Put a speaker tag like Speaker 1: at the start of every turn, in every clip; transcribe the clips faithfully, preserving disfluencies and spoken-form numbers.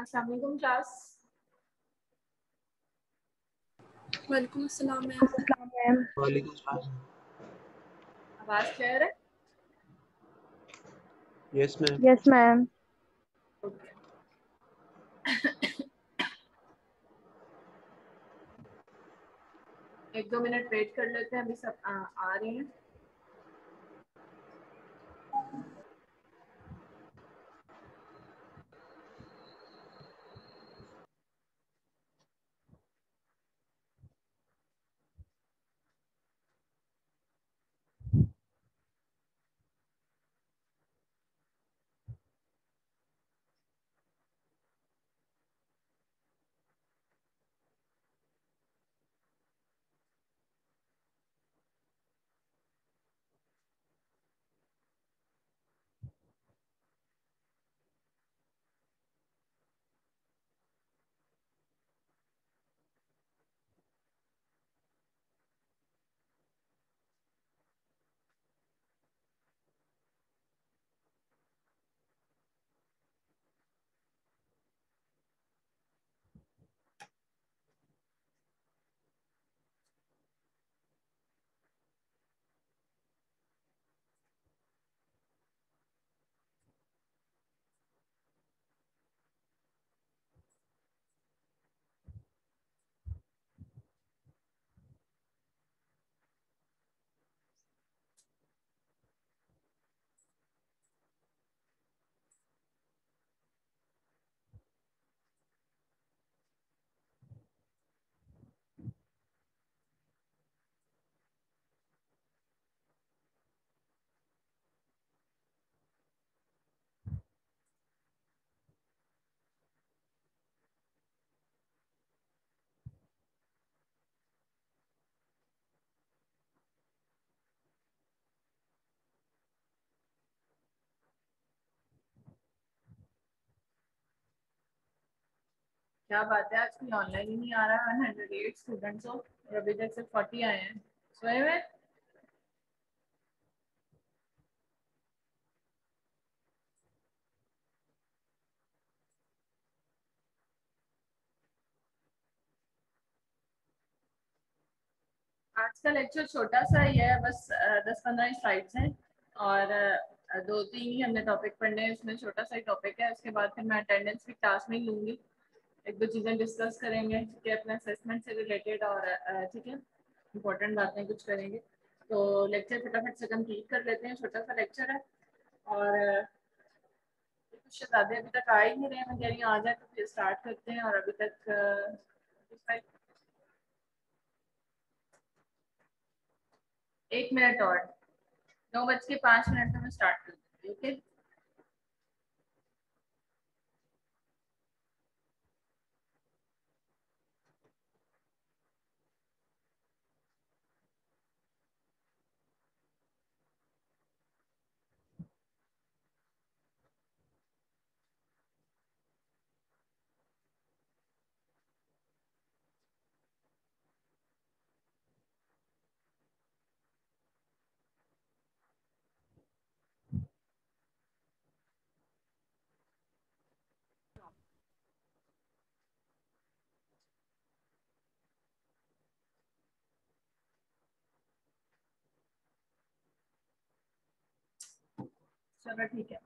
Speaker 1: अस्सलाम वालेकुम क्लास।
Speaker 2: वालेकुम अस्सलाम मैम।
Speaker 3: वालेकुम सलाम।
Speaker 1: आवाज क्लियर है?
Speaker 3: Yes ma'am.
Speaker 2: Yes ma'am.
Speaker 1: Okay. एक दो मिनट वेट कर लेते हैं, अभी सब आ, आ रही हैं। क्या बात है, आज कोई ऑनलाइन ही नहीं आ रहा है। वन हंड्रेड एट स्टूडेंट्स हो और अभी तक सिर्फ फोर्टी आए हैं। सोए हुए? आज का लेक्चर छोटा सा ही है, बस दस पंद्रह स्लाइड्स हैं और अ, दो तीन ही हमने टॉपिक पढ़ने हैं। उसमें छोटा सा ही टॉपिक है, उसके बाद फिर मैं अटेंडेंस की क्लास में ही लूंगी। एक दो चीज़ें डिस्कस करेंगे, ठीक है, अपने असेसमेंट से रिलेटेड और अ, ठीक है, इंपॉर्टेंट बातें कुछ करेंगे। तो लेक्चर फटाफट से कंप्लीट कर लेते हैं, छोटा सा लेक्चर है। और अ, कुछ शहजादे अभी तक आ ही नहीं रहे हैं, मैं कह रही हूँ आ जाए तो फिर स्टार्ट करते हैं। और अभी तक अ, एक मिनट और, नौ बज के पाँच मिनट में मैं स्टार्ट कर दूँगी। ओके, चलो ठीक है।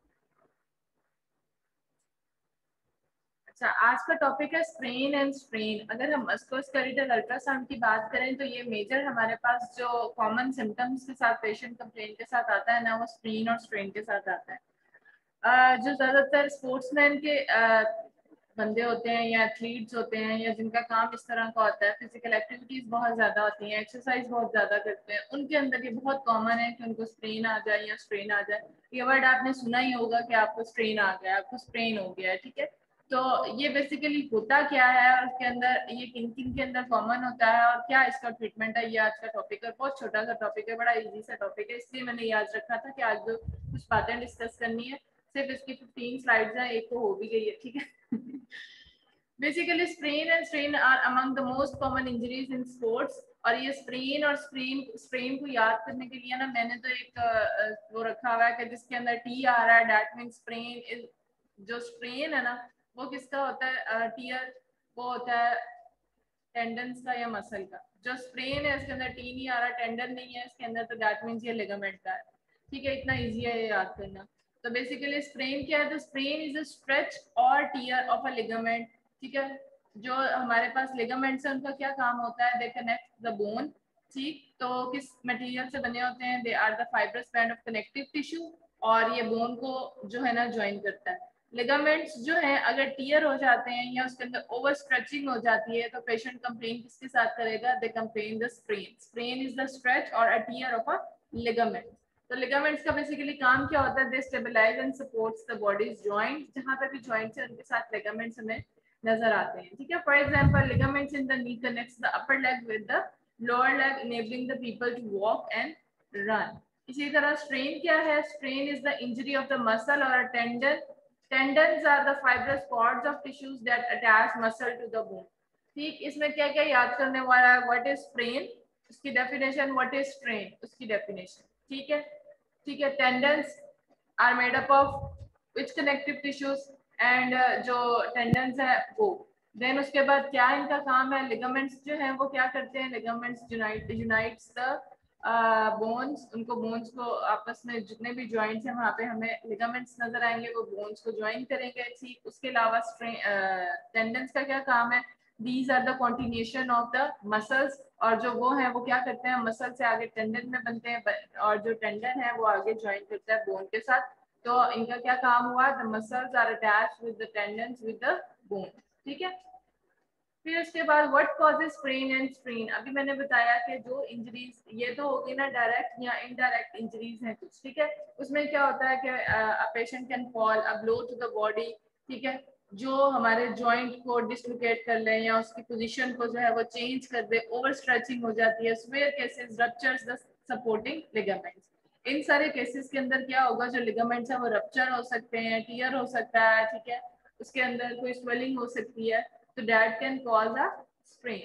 Speaker 1: अच्छा, आज का टॉपिक है स्प्रेन एंड स्ट्रेन। अगर हम मस्कुलोस्केलेटल अल्ट्रासाउंड की बात करें तो ये मेजर हमारे पास जो कॉमन सिम्टम्स के साथ पेशेंट कंप्लेन के साथ आता है ना, वो स्प्रेन और स्ट्रेन के साथ आता है। uh, जो ज्यादातर स्पोर्ट्समैन के uh, बंदे होते हैं या एथलीट्स होते हैं या जिनका काम इस तरह का होता है, फिजिकल एक्टिविटीज बहुत ज्यादा होती हैं, एक्सरसाइज बहुत ज्यादा करते हैं, उनके अंदर ये बहुत कॉमन है कि उनको स्ट्रेन आ जाए या स्ट्रेन आ जाए। ये वर्ड आपने सुना ही होगा कि आपको स्ट्रेन आ गया, आपको स्ट्रेन हो गया है, ठीक है। तो ये बेसिकली होता क्या है और उसके अंदर ये किन किन के अंदर कॉमन होता है और क्या इसका ट्रीटमेंट है, ये आज का टॉपिक है। बहुत छोटा सा टॉपिक है, बड़ा इजी सा टॉपिक है, इसलिए मैंने याद रखा था कि आज जो कुछ बातें डिस्कस करनी है। सिर्फ इसकी फिफ्टीन स्लाइड्स हैं, एक तो हो भी गई है, ठीक है। Basically sprain and strain are among the most common injuries in sports. और ये स्प्रेन और स्ट्रेन स्ट्रेन को याद करने के लिए ना मैंने तो एक uh, वो रखा हुआ है कि जिसके अंदर टी आ रहा है, दैट मींस स्प्रेन इज, जो स्ट्रेन है ना वो किसका होता है टीयर? वो होता है टेंडन्स का या मसल का। जो स्प्रेन है इसके अंदर टी नहीं आ रहा, टेंडन नहीं है इसके अंदर, तो दैट मींस ये लिगामेंट का है। ठीक है, इतना इजी है ये याद करना। तो बेसिकली स्प्रेन क्या है? तो sprain is a stretch or tear of a ligament. ठीक है, जो हमारे पास लिगामेंट्स है उनका क्या काम होता है? They connect the bone. ठीक, तो किस मटेरियल से बने होते हैं? They are the fibrous band of connective tissue, और ये बोन को जो है ना ज्वाइन करता है। लिगामेंट्स जो है अगर टीयर हो जाते हैं या उसके अंदर ओवर स्ट्रेचिंग हो जाती है तो पेशेंट कंप्लेन किसके साथ करेगा? They complain the sprain. Sprain is the stretch or a tear of a ligament. तो लिगामेंट्स का बेसिकली काम क्या होता है? They stabilize and supports the body's joint. जहां पे भी जॉइंट्स है उनके साथ लिगामेंट्स हमें नजर आते हैं। ठीक है, for example ligaments in the knee connects the upper leg with the lower leg enabling the people to walk and run. इसी तरह स्ट्रेन क्या है? Strain is the injury of the muscle or a tendon. Tendons are the fibrous cords of tissues that attach muscle to the bone. ठीक, इसमें क्या क्या याद करने वाला है? व्हाट इज स्प्रेन, उसकी डेफिनेशन, व्हाट इज स्ट्रेन, उसकी डेफिनेशन। ठीक है, ठीक है, tendons are made up of which connective tissues, and जो टेंडन्स है वो। देन उसके बाद क्या इनका काम है? लिगामेंट्स जो है वो क्या करते हैं? Ligaments unite unites the bones, उनको बोन्स को आपस में जितने भी जॉइंट्स हैं वहाँ पे हमें लिगामेंट्स नजर आएंगे, वो बोन्स को ज्वाइन करेंगे। ठीक, उसके अलावा टेंडन्स का क्या काम है? These are the continuation of the muscles, और जो वो है वो क्या करते हैं? मसल से आगे टेंडन में बनते हैं, और जो टेंडन है वो आगे ज्वाइन करता है बोन के साथ। तो इनका क्या काम हुआ? The muscles are attached with the tendons with the bone. ठीक है, फिर उसके बाद what causes sprain and strain. अभी मैंने बताया कि जो इंजरीज, ये तो होगी ना डायरेक्ट या इनडायरेक्ट इंजरीज हैं कुछ। ठीक है, उसमें क्या होता है कि a patient can fall a blow to the body. ठीक है, जो हमारे जॉइंट को डिसलोकेट कर ले या उसकी पोजीशन को जो है वो चेंज कर दे, ओवर स्ट्रेचिंग हो जाती है। Severe cases ruptures the supporting ligaments. इन सारे केसेस के अंदर क्या होगा? जो लिगामेंट्स है वो रप्चर हो सकते हैं, टियर हो सकता है। ठीक है, उसके अंदर कोई स्वेलिंग हो सकती है, so that can cause a sprain.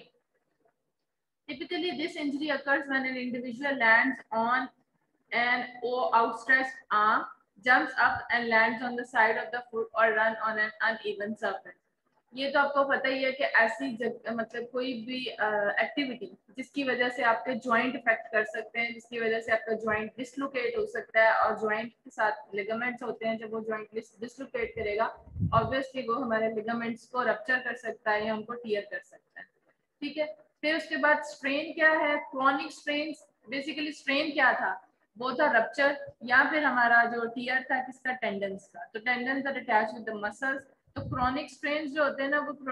Speaker 1: Typically, this injury occurs when an individual lands on an outstretched arm, jumps up and lands on the side of the foot or run on an uneven surface. ये तो आपको पता ही है कि ऐसी जगह, मतलब कोई भी एक्टिविटी uh, जिसकी वजह से आपके जॉइंट इफेक्ट कर सकते हैं, जिसकी वजह से आपका जॉइंट डिसलोकेट हो सकता है, और जॉइंट के साथ लिगामेंट्स होते हैं, जब वो जॉइंट डिसलोकेट करेगा ऑब्वियसली वो हमारे लिगामेंट्स को रप्चर कर सकता है या उनको टियर कर सकता है। ठीक है, फिर उसके बाद स्ट्रेन क्या है? Chronic strain. बेसिकली स्ट्रेन क्या था? वो था रप्चर या फिर हमारा जो टियर था किसका? टेंडन्स का। तो tendons are attached with the muscles. तो क्रॉनिक स्ट्रेन जो होते हैं ना वो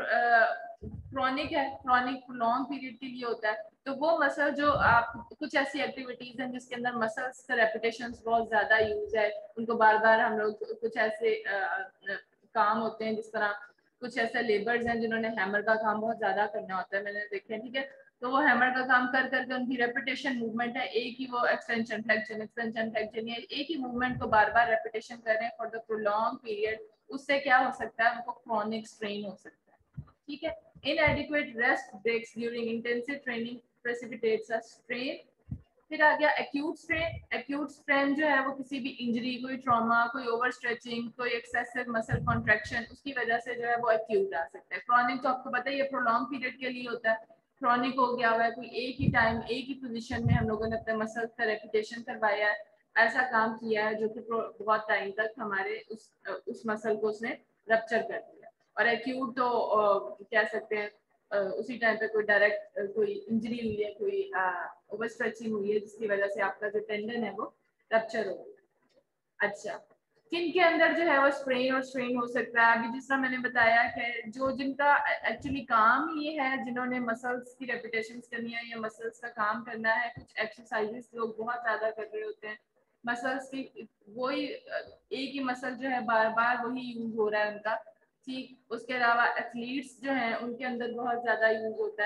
Speaker 1: क्रॉनिक है, क्रॉनिक लॉन्ग पीरियड के लिए होता है। तो वो मसल जो आप कुछ ऐसी एक्टिविटीज हैं जिसके अंदर मसल्स का रेपिटेशन बहुत ज्यादा यूज है, उनको बार बार हम लोग कुछ ऐसे आ, आ, काम होते हैं, जिस तरह कुछ ऐसे लेबर्स हैं जिन्होंने हैमर का काम बहुत ज्यादा करना होता है, मैंने देखे। ठीक है, तो वो हैमर का काम कर करके उनकी रेपिटेशन मूवमेंट है, एक ही वो एक्सटेंशन फ्लेक्शन एक्सटेंशन फ्लेक्शन या एक ही मूवमेंट को बार बार रेपिटेशन कर रहे हैं फॉर द प्रोलॉन्ग पीरियड। उससे क्या हो सकता है? उनको क्रॉनिक स्ट्रेन हो सकता है। ठीक है, inadequate rest breaks during intensive training precipitates a strain. फिर आ गया एक्यूट स्ट्रेन। एक्यूट स्ट्रेन जो है वो किसी भी इंजरी, कोई ट्रॉमा, कोई ओवर स्ट्रेचिंग, कोई एक्सेसिव मसल कॉन्ट्रैक्शन, उसकी वजह से जो है वो एक्यूट आ सकता है। क्रॉनिक तो आपको पता ही है प्रोलॉन्ग पीरियड के लिए होता है। क्रॉनिक हो गया हुआ है कोई एक ही टाइम एक ही पोजीशन में हम लोगों ने अपने मसल्स का रेपिटेशन करवाया है, ऐसा काम किया है जो कि बहुत टाइम तक हमारे उस उस मसल को उसने रप्चर कर दिया। और एक्यूट तो कह सकते हैं उसी टाइम पे कोई डायरेक्ट कोई इंजरी हुई है, कोई ओवर स्ट्रेचिंग हुई है जिसकी वजह से आपका जो टेंडन है वो रप्चर हो गया। अच्छा, किन के अंदर जो है वो स्प्रेन और स्ट्रेन हो सकता है? अभी जिस तरह मैंने बताया कि जो जिनका एक्चुअली काम ये है, जिन्होंने मसल्स की रेपिटेशंस करनी है या मसल्स का काम करना है, कुछ एक्सरसाइजेस लोग बहुत ज्यादा कर रहे होते हैं, मसल्स की वही एक ही मसल जो है बार बार वही यूज हो रहा है उनका। ठीक, उसके अलावा एथलीट्स जो हैं उनके अंदर बहुत ज़्यादा यूज होता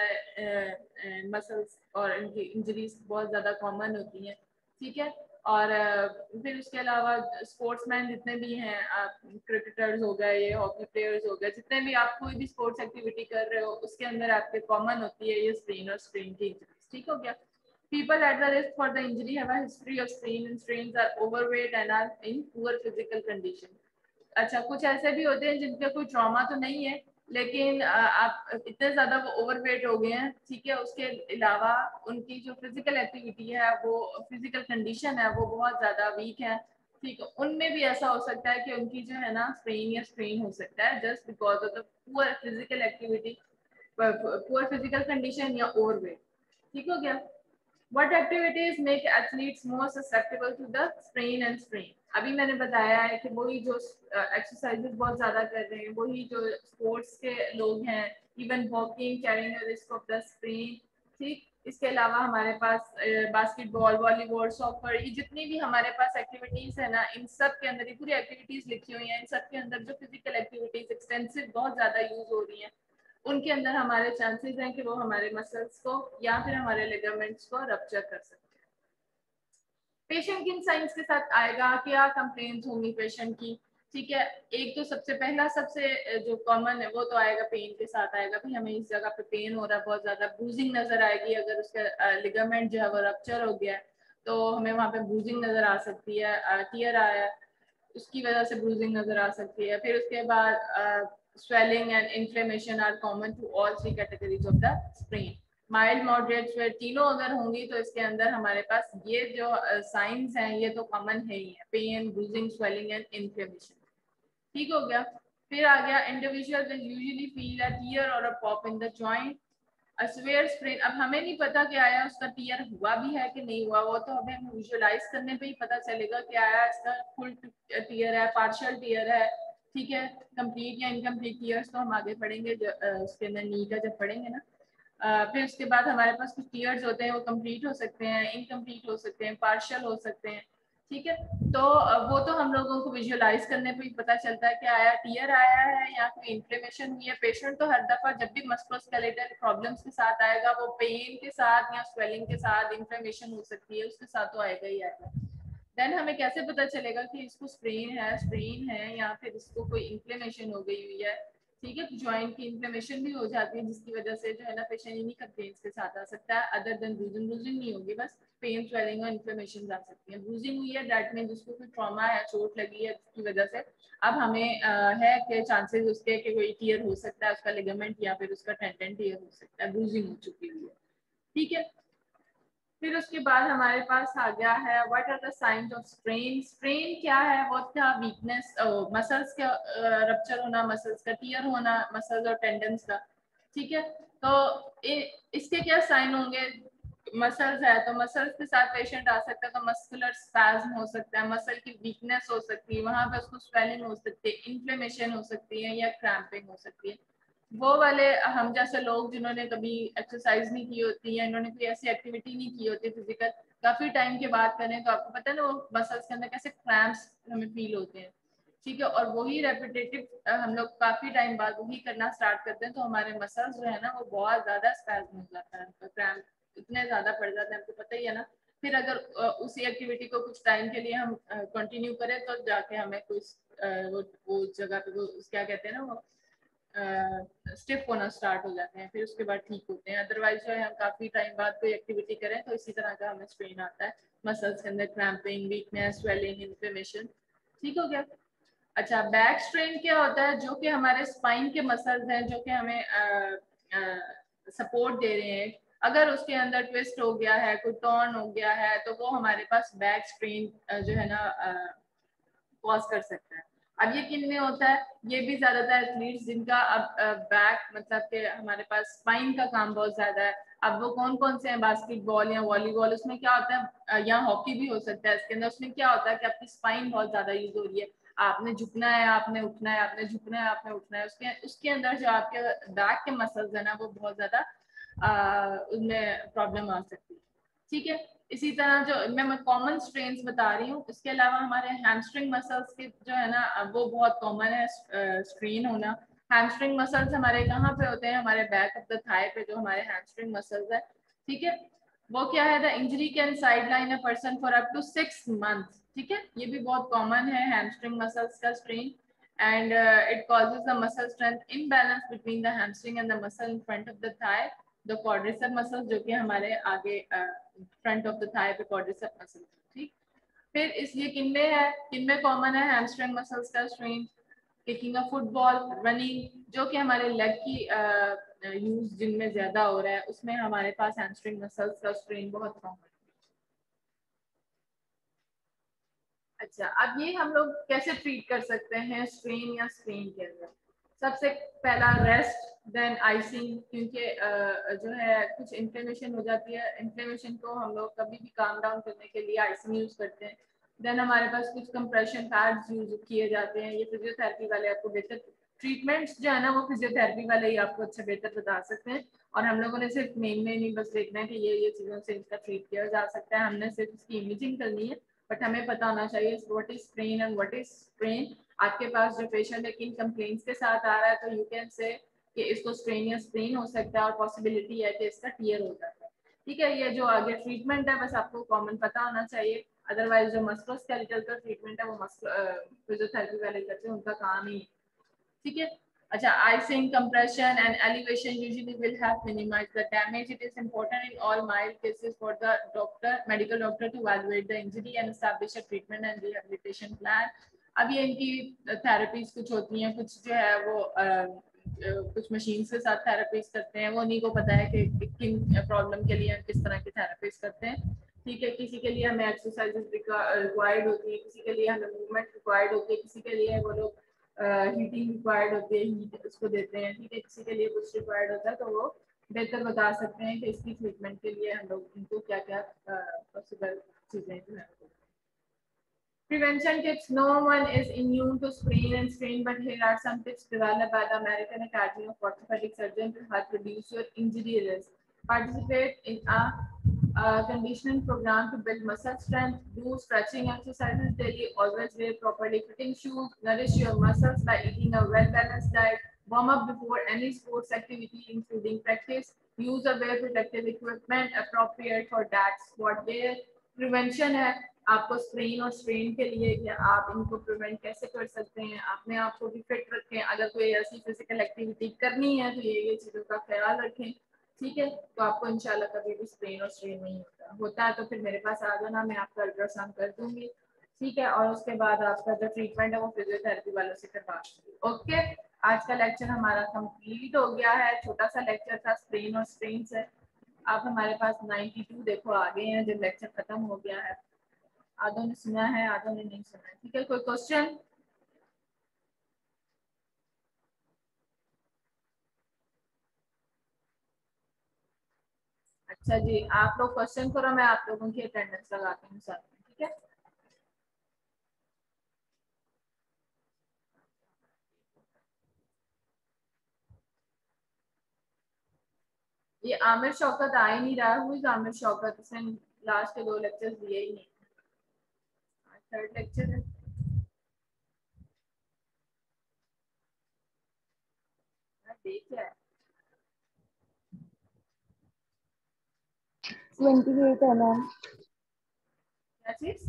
Speaker 1: है मसल्स, और इनकी इंजरीज बहुत ज़्यादा कॉमन होती हैं। ठीक है, और फिर उसके अलावा स्पोर्ट्समैन जितने भी हैं, आप क्रिकेटर्स हो गए, ये हॉकी प्लेयर्स हो गए, जितने भी आप कोई भी स्पोर्ट्स एक्टिविटी कर रहे हो उसके अंदर आपके कॉमन होती है ये स्ट्रेन और स्ट्रेन की इंजरीज। ठीक हो गया। People at the risk for the injury have a history of strain and strains are overweight and are in poor physical condition. अच्छा, कुछ ऐसे भी होते हैं जिनका कोई ट्रॉमा तो नहीं है, लेकिन आप इतने ज्यादा वो ओवरवेट हो गए हैं, ठीक है, उसके अलावा उनकी जो फिजिकल एक्टिविटी है, वो फिजिकल कंडीशन है, वो बहुत ज्यादा वीक है, ठीक है, उनमें भी ऐसा हो सकता है कि उनकी जो है ना स्ट्रेन या स्ट्रेन हो सकता है just because of the poor physical activity, poor physical condition या ओवरवेट। ठीक हो गया। What activities make athletes more susceptible to the sprain and strain? अभी मैंने बताया है कि वही जो एक्सरसाइजेस uh, बहुत ज्यादा कर रहे हैं, वही जो स्पोर्ट्स के लोग हैं, even walking, carrying the risk of the sprain, ठीक। इसके अलावा हमारे पास बास्केटबॉल, वॉलीबॉल, सॉकर, ये जितनी भी हमारे पास एक्टिविटीज है ना, इन सब के अंदर ये पूरी एक्टिविटीज लिखी हुई हैं, इन सब के अंदर जो फिजिकल एक्टिविटीज एक्सटेंसिव बहुत ज्यादा यूज हो रही हैं, उनके अंदर हमारे चांसेस हैं कि वो हमारे मसल्स को या फिर हमारे लिगामेंट्स को रप्चर कर सकते हैं। पेशेंट किन साइंस के साथ आएगा, क्या कंप्लेंट्स होंगी पेशेंट की, ठीक है। एक तो सबसे पहला सबसे जो कॉमन है वो तो आएगा, पेन के साथ आएगा, भाई हमें इस जगह पे पेन हो रहा है, बहुत ज्यादा ब्रूजिंग नजर आएगी, अगर उसका लिगामेंट जो है वो रप्चर हो गया है तो हमें वहाँ पे ब्रूजिंग नजर आ सकती है, टीयर आया उसकी वजह से ब्रूजिंग नजर आ सकती है। फिर उसके बाद swelling and inflammation are common to all three categories of the sprain. Mild, moderate, severe तीनों अगर होंगी तो इसके अंदर हमारे पास ये जो साइंस हैं ये तो कॉमन है ही है, pain, bruising, swelling and inflammation. ठीक हो गया। फिर आ गया individual will usually feel a tear or a pop in the joint, a severe sprain. अब हमें नहीं पता कि आया उसका टियर हुआ भी है कि नहीं हुआ, वो तो हमें विजुअलाइज करने पे ही पता चलेगा कि आया इसका फुल टियर है, पार्शियल टियर है, ठीक है, कंप्लीट या इनकम्प्लीट टीयर्स तो हम आगे पढ़ेंगे, जो उसके अंदर नी का जब पढ़ेंगे ना। uh, फिर उसके बाद हमारे पास कुछ टीयर्स होते हैं, वो कंप्लीट हो सकते हैं, इनकम्प्लीट हो सकते हैं, पार्शियल हो सकते हैं, ठीक है। तो वो तो हम लोगों को विजुअलाइज करने पे ही पता चलता है कि आया टियर आया है या कोई इन्फ्लेमेशन हुई है। पेशेंट तो हर दफा जब भी मस्कुलोस्केलेटल प्रॉब्लम्स के साथ आएगा, वो पेन के साथ या स्वेलिंग के साथ, इन्फ्लेमेशन हो सकती है उसके साथ तो आएगा ही आएगा। देन हमें कैसे पता चलेगा कि इसको स्प्रेन है, स्प्रेन है या फिर इसको कोई इन्फ्लेमेशन हो गई हुई है, ठीक है। ज्वाइंट की इन्फ्लेमेशन भी हो जाती है जिसकी वजह से जो है ना पेशेंट इन्हीं कंप्लेंट्स के साथ आ सकता है, अदर देन ब्रूजिंग। ब्रूजिंग नहीं होगी, बस पेन, स्वेलिंग और इन्फ्लेमेशन आ सकती है। ब्रूजिंग हुई है दैट मीन जिसको कोई ट्रॉमा है, चोट लगी है जिसकी वजह से अब हमें आ, है कि चांसेस उसके कि कोई टीयर हो सकता है, उसका लिगामेंट या फिर उसका टेंडन टीयर हो सकता है, ब्रूजिंग हो चुकी हुई है, ठीक है। फिर उसके बाद हमारे पास आ गया है what are the science of strain. Strain क्या है, वो क्या वीकनेस, मसल्स का रप्चर होना, मसल्स का टीयर होना, मसल्स और टेंडन्स का, ठीक है। तो इ, इसके क्या साइन होंगे, मसल्स है तो मसल्स के साथ पेशेंट आ सकता है तो मस्कुलर स्पैज्म हो सकता है, मसल की वीकनेस हो सकती है, वहां पे उसको स्वेलिंग हो सकती है, इन्फ्लेमेशन हो सकती है या क्रैम्पिंग हो सकती है। वो वाले हम जैसे लोग जिन्होंने कभी एक्सरसाइज नहीं की होती है, इन्होंने कोई ऐसी एक्टिविटी नहीं की होती फिजिकल, काफी टाइम के बाद करें तो आपको पता है ना वो मसल्स के अंदर कैसे क्रैम्प्स हमें फील होते हैं, ठीक है। और वही रेपिटेटिव हम लोग काफी टाइम बाद वही करना स्टार्ट करते हैं तो हमारे मसल्स जो है ना वो बहुत ज्यादा स्पैज्म हो जाता है, क्रैम्प इतने ज्यादा पड़ जाते हैं, आपको पता ही है ना। फिर अगर उसी एक्टिविटी को कुछ टाइम के लिए हम कंटिन्यू करें तो जाके हमें कुछ वो वो जगह पे वो क्या कहते हैं ना वो स्टिफ होना स्टार्ट हो जाते हैं, फिर उसके बाद ठीक होते हैं। अदरवाइज जो है हम काफी टाइम बाद कोई एक्टिविटी करें तो इसी तरह का हमें स्ट्रेन आता है, मसल्स के अंदर क्रैम्पिंग, वीकनेस, स्वेलिंग, इन्फ्लेमेशन, ठीक हो गया। अच्छा, बैक स्ट्रेन क्या होता है, जो कि हमारे स्पाइन के मसल्स हैं जो कि हमें सपोर्ट दे रहे हैं, अगर उसके अंदर ट्विस्ट हो गया है, कोई टर्न हो गया है तो वो हमारे पास बैक स्ट्रेन जो है ना कॉज कर सकता है। अब ये किन में होता है, ये भी ज्यादातर एथलीट्स जिनका अब बैक मतलब के हमारे पास स्पाइन का काम बहुत ज्यादा है। अब वो कौन कौन से हैं, बास्केटबॉल या वॉलीबॉल, उसमें क्या होता है, या हॉकी भी हो सकता है, इसके अंदर उसमें क्या होता है कि आपकी स्पाइन बहुत ज्यादा यूज हो रही है, आपने झुकना है, आपने उठना है, आपने झुकना है, आपने उठना है, उसके उसके अंदर जो आपके बैक के मसल्स है ना वो बहुत ज्यादा उनमें प्रॉब्लम आ सकती है, ठीक है। इसी तरह जो मैं कॉमन स्ट्रेन्स बता रही हूँ, इसके अलावा हमारे हैमस्ट्रिंग मसल्स के जो है ना वो बहुत कॉमन है स्ट्रेन होना। हैमस्ट्रिंग मसल्स हमारे कहाँ पे होते हैं, हमारे बैक ऑफ द थाई पे जो हमारे हैमस्ट्रिंग मसल्स है, ठीक है। वो क्या है, the injury can sideline a person for up to six months, ठीक है। ये भी बहुत कॉमन है हैमस्ट्रिंग मसल्स का strain, and it causes the muscle strength imbalance between the hamstring and the muscle in front of the thigh, the quadricep muscle जो कि हमारे आगे फ्रंट ऑफ द थाई पे क्वाड्रिसेप मसल, ठीक। फिर इस ये किन में है, किन में कॉमन है हैमस्ट्रिंग मसल्स का strain, kicking a football, running, जो कि हमारे लेग की यूज जिनमें ज्यादा हो रहा है, उसमें हमारे पास हैमस्ट्रिंग मसल्स का स्ट्रेन बहुत कम है। अच्छा, अब ये हम लोग कैसे ट्रीट कर सकते हैं स्ट्रेन या स्ट्रेन के अंदर? सबसे पहला रेस्ट, देन आइसिंग, क्योंकि जो है कुछ इन्फ्लेमेशन हो जाती है, इन्फ्लेमेशन को हम लोग कभी भी काम डाउन करने के लिए आइसिंग यूज करते हैं। देन हमारे पास कुछ कंप्रेशन पैड्स यूज किए जाते हैं, ये फिजियोथेरेपी वाले आपको बेहतर ट्रीटमेंट्स जो है ना, वो फिजियोथेरेपी वाले ही आपको अच्छा बेहतर बता सकते हैं। और हम लोगों ने सिर्फ मेन में नहीं बस देखना है कि ये ये चीजों से इसका ट्रीट किया जा सकता है, हमने सिर्फ इसकी इमेजिंग करनी है, बट हमें पता होना चाहिए what is strain and what is strain. आपके पास जो पेशेंट है किन कंप्लेंट्स के साथ आ रहा है, तो यू कैन से कि इसको स्ट्रेन या स्ट्रेन हो सकता है, और पॉसिबिलिटी है कि इसका टीयर हो जाता है। ठीक है, ये जो आगे ट्रीटमेंट है बस आपको कॉमन पता होना चाहिए, अदरवाइज जो मस्कुलोस्केलेटल का ट्रीटमेंट है वो फिजियोथेरेपी वाले करते हैं, उनका काम ही। ठीक है, अच्छा, icing, compression and elevation usually will have minimized the damage. It is important in all mild cases for the doctor, medical doctor to evaluate the injury and establish a treatment and rehabilitation plan. अब ये इनकी therapies कुछ होती हैं, कुछ जो है वो आ, कुछ मशीन्स के साथ थेरेपीज करते हैं, वो उन्हीं को पता है कि किन प्रॉब्लम के लिए किस तरह की थेरेपीज करते हैं। ठीक है, किसी के लिए हमें एक्सरसाइजेस रिक्वायर्ड होती है, किसी के लिए हमें मूवमेंट रिक्वायर्ड होती है, किसी के लिए वो लोग हीटिंग uh, रिक्वायर्ड होती है, हीट उसको देते हैं। ठीक है, किसी के लिए कुछ रिक्वायर्ड होता है, तो वो बेहतर बता सकते हैं कि इसकी ट्रीटमेंट के लिए हम लोग इनको क्या क्या पॉसिबल चीजें जो है। Prevention tips. No one is immune to sprain and strain, but here are some tips developed by the American Academy of Orthopedic Surgeons to help reduce your injury risk. Participate in a, a conditioning program to build muscle strength. Do stretching exercises daily. Always wear properly fitting shoes. Nourish your muscles by eating a well-balanced diet. Warm up before any sports activity, including practice. Use a wear protective equipment appropriate for that sport wear. Prevention है आपको strain और strain के लिए कि आप इनको prevent कैसे कर सकते हैं, अपने आप को भी फिट रखें, अगर कोई ऐसी फिजिकल एक्टिविटी करनी है तो ये ये चीज़ों का ख्याल रखें। ठीक है, तो आपको इंशाल्लाह कभी भी स्ट्रेन और स्ट्रेन नहीं होता होता है तो फिर मेरे पास आ जाना, मैं आपका अल्ट्रासाउंड कर दूंगी। ठीक है, और उसके बाद आपका जो ट्रीटमेंट है वो फिजियोथेरेपी वालों से करवा दूंगी। ओके, आज का लेक्चर हमारा कंप्लीट हो गया है, छोटा सा लेक्चर था स्ट्रेन और स्ट्रेन से। अब हमारे पास बानवे देखो आ गए हैं, जब लेक्चर खत्म हो गया है। आधों ने सुना है, आधों ने नहीं सुना है। ठीक है, कोई क्वेश्चन? अच्छा जी, आप लोग क्वेश्चन करो, मैं आप लोगों की अटेंडेंस लगाती हूँ साथ में। ठीक है, ये आमिर शौकत आ ही नहीं रहा, हुई आमिर शौकत, इसने लास्ट के दो लेक्चर्स दिए ही नहीं, थर्ड लेक्चर है। देख है
Speaker 2: अट्ठाईस है मैम।
Speaker 1: क्या चीज?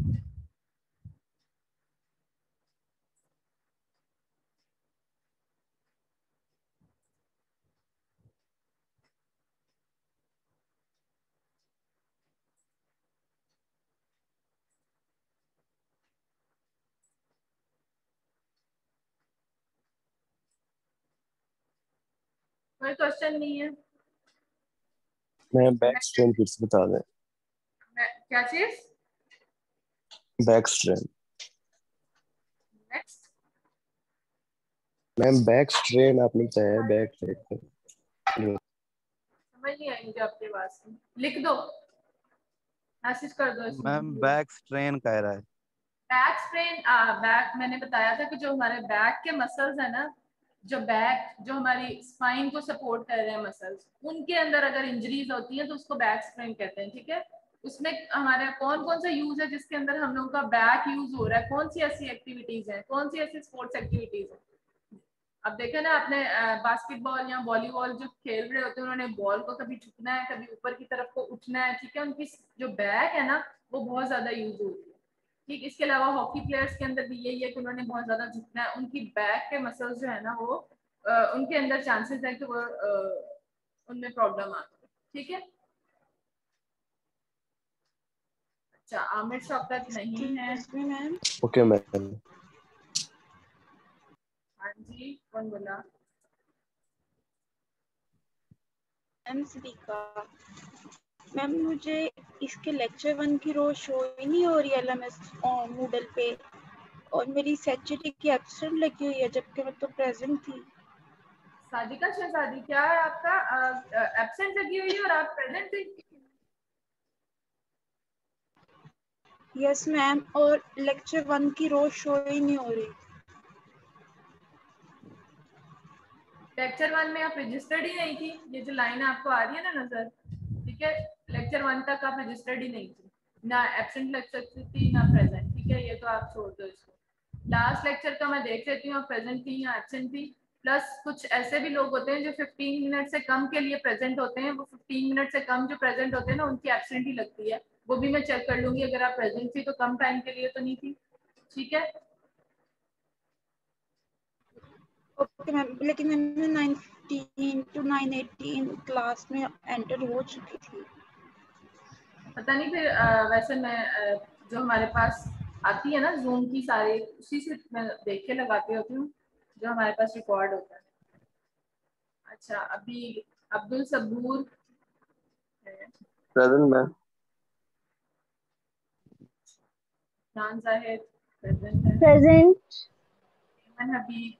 Speaker 1: कोई क्वेश्चन नहीं है?
Speaker 3: मैं बैक स्ट्रेन फिर से बता दें।
Speaker 1: क्या चीज?
Speaker 3: Back strain
Speaker 1: next
Speaker 3: ma'am, back strain आपने बताया, बैक स्ट्रेन
Speaker 1: समझ नहीं आई मुझे आपके पास, लिख दो, मैसेज कर दो इसमें।
Speaker 4: मैम बैक स्ट्रेन कह रहा है।
Speaker 1: बैक स्ट्रेन, बैक मैंने बताया था कि जो हमारे बैक के मसल्स है ना, जो बैक जो हमारी स्पाइन को सपोर्ट कर रहे हैं मसल्स, उनके अंदर अगर इंजरीज होती हैं तो उसको बैक स्ट्रेन कहते हैं। ठीक है, उसमें हमारे कौन कौन सा यूज है जिसके अंदर हम लोगों का बैक यूज हो रहा है, कौन सी ऐसी एक्टिविटीज हैं, कौन सी ऐसी स्पोर्ट्स एक्टिविटीज है? अब देखे ना आपने, बास्केटबॉल या वॉलीबॉल जो खेल रहे होते हैं, उन्होंने बॉल को कभी झुकना है, कभी ऊपर की तरफ को उठना है। ठीक है, उनकी जो बैक है ना वो बहुत ज्यादा यूज होती है। ठीक, इसके अलावा हॉकी प्लेयर्स के अंदर भी यही है कि उन्होंने बहुत ज्यादा झुकना है, उनकी बैक के मसल्स जो है ना वो आ, उनके अंदर चांसेस है कि वो आ, उनमें प्रॉब्लम आ जाए। ठीक है, अच्छा, आमिर शौकत नहीं है।
Speaker 2: Ma'am
Speaker 3: okay ma'am.
Speaker 1: जी कौन बोला?
Speaker 2: Ma'am Siddiqa. मैम मुझे इसके लेक्चर वन की रो शो ही नहीं हो रही एल एम एस मूडल पे, और मेरी सैचुरी की एब्सेंट लगी हुई है जबकि मैं तो प्रेजेंट थी।
Speaker 1: सादिका शहजादी, क्या है आपका एब्सेंट लगी हुई है और आप प्रेजेंट थी?
Speaker 2: यस मैम, और लेक्चर वन की रो शो ही नहीं हो रही।
Speaker 1: लेक्चर वन में आप रजिस्टर्ड ही नहीं थी। ये जो लाइन आपको आ रही है ना नजर, ठीक है, लेक्चर वन तक आप रजिस्टर्ड ही नहीं थी, ना एब्सेंट लग सकती थी ना प्रेजेंट, ठीक है, ये तो आप छोड़ दो इसको। लास्ट लेक्चर का मैं देख लेती हूँ आप प्रेजेंट थी या एब्सेंट थी। प्लस कुछ ऐसे भी लोग होते हैं जो फिफ्टीन मिनट से कम के लिए प्रेजेंट होते हैं, वो फिफ्टीन मिनट से कम जो प्रेजेंट होते हैं ना उनकी एब्सेंट ही लगती है, वो भी मैं चेक कर लूंगी। अगर आप प्रेजेंट थी तो कम टाइम के लिए तो नहीं थी, ठीक है।
Speaker 2: ओके मैम, लेकिन मैं nine fifteen to nine eighteen class में एंटर हो चुकी थी।
Speaker 1: पता नहीं फिर अ, वैसे मैं अ, जो हमारे पास आती है ना जूम की सारी, उसी से मैं देख के लगाती होती हूँ जो हमारे पास रिकॉर्ड होता है। अच्छा, अभी अब्दुल सबूर है,
Speaker 3: प्रेजेंट मैम।
Speaker 1: नान जाहिद प्रेजेंट है,
Speaker 4: प्रेजेंट।
Speaker 1: एमन हबीब,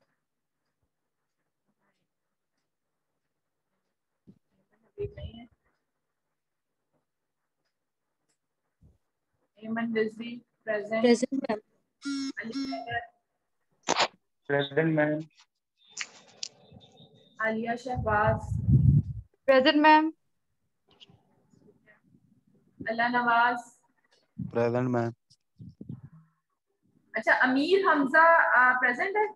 Speaker 1: हबीब नहीं है, Eman Rizvi present,
Speaker 4: present ma'am.
Speaker 1: Ali Haider,
Speaker 3: present ma'am.
Speaker 1: Aliya Shahbaz,
Speaker 4: present ma'am.
Speaker 1: Allah Nawaz.
Speaker 3: Present ma'am.
Speaker 1: अच्छा, अमीर हमजा प्रेजेंट है?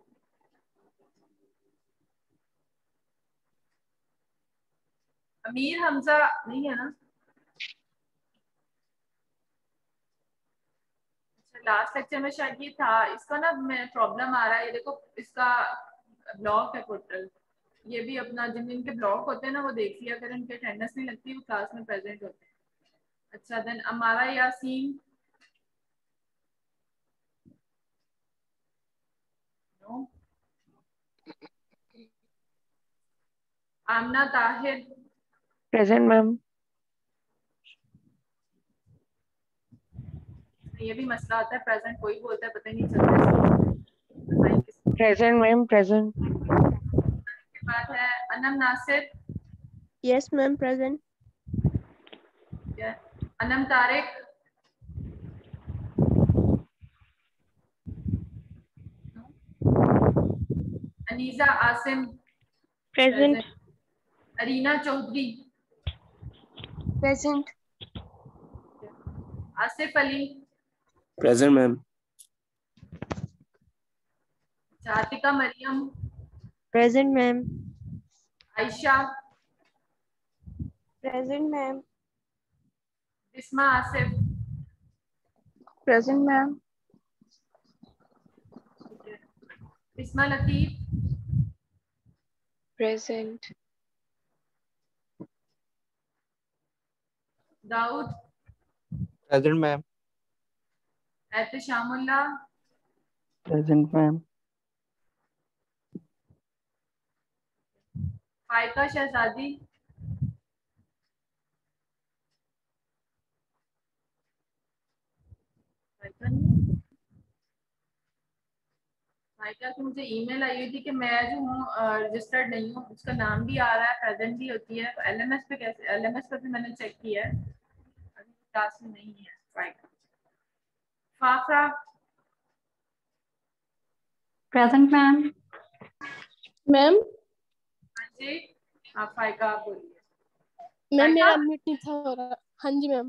Speaker 1: अमीर हमजा नहीं है ना? लास्ट लेक्चर में शायद ये था, इसका ना मैं प्रॉब्लम आ रहा है, ये देखो इसका ब्लॉक है पोर्टल। ये भी अपना जिन जिन के ब्लॉक होते हैं ना वो देख लिया अगर इनके अटेंडेंस नहीं लगती वो क्लास में प्रेजेंट होते हैं। अच्छा, then Amara Yaseen, no. Amna Tahir,
Speaker 4: present ma'am.
Speaker 1: ये भी मसला आता है, प्रेजेंट कोई बोलता है पता ही नहीं चलता इसको।
Speaker 4: Present ma'am. प्रेजेंट।
Speaker 1: के बाद है Anam Nasir,
Speaker 4: yes ma'am present.
Speaker 1: ठीक है, Anam Tariq, Aneeza Asim
Speaker 4: present.
Speaker 1: Present, Arina Chaudhry,
Speaker 4: present.
Speaker 1: Asif Ali,
Speaker 3: present ma'am.
Speaker 1: Jatika Maryam,
Speaker 4: present ma'am.
Speaker 1: Ayesha,
Speaker 4: present ma'am.
Speaker 1: Bisma Asif,
Speaker 4: present ma'am.
Speaker 1: ठीक है, Bisma Latif,
Speaker 4: present.
Speaker 1: Dawood,
Speaker 3: present ma'am.
Speaker 1: Ehtashamullah,
Speaker 3: present ma'am.
Speaker 1: Faiqa Shahzadi, Faiqa नहीं, फायका की मुझे ईमेल आई हुई थी कि मैं जो हूँ रजिस्टर्ड नहीं हूँ, उसका नाम भी आ रहा है, प्रेजेंट भी होती है, तो एलएमएस पे कैसे, एलएमएस पे भी मैंने चेक किया है, अभी क्लास में नहीं है Faiqa. Fafra,
Speaker 4: present ma'am. Ma'am
Speaker 1: हाँ जी, आप फायका आप बोलिए।
Speaker 4: मैम
Speaker 1: फायका,
Speaker 4: मेरा अडमिट नहीं था हो रहा। हाँ जी मैम।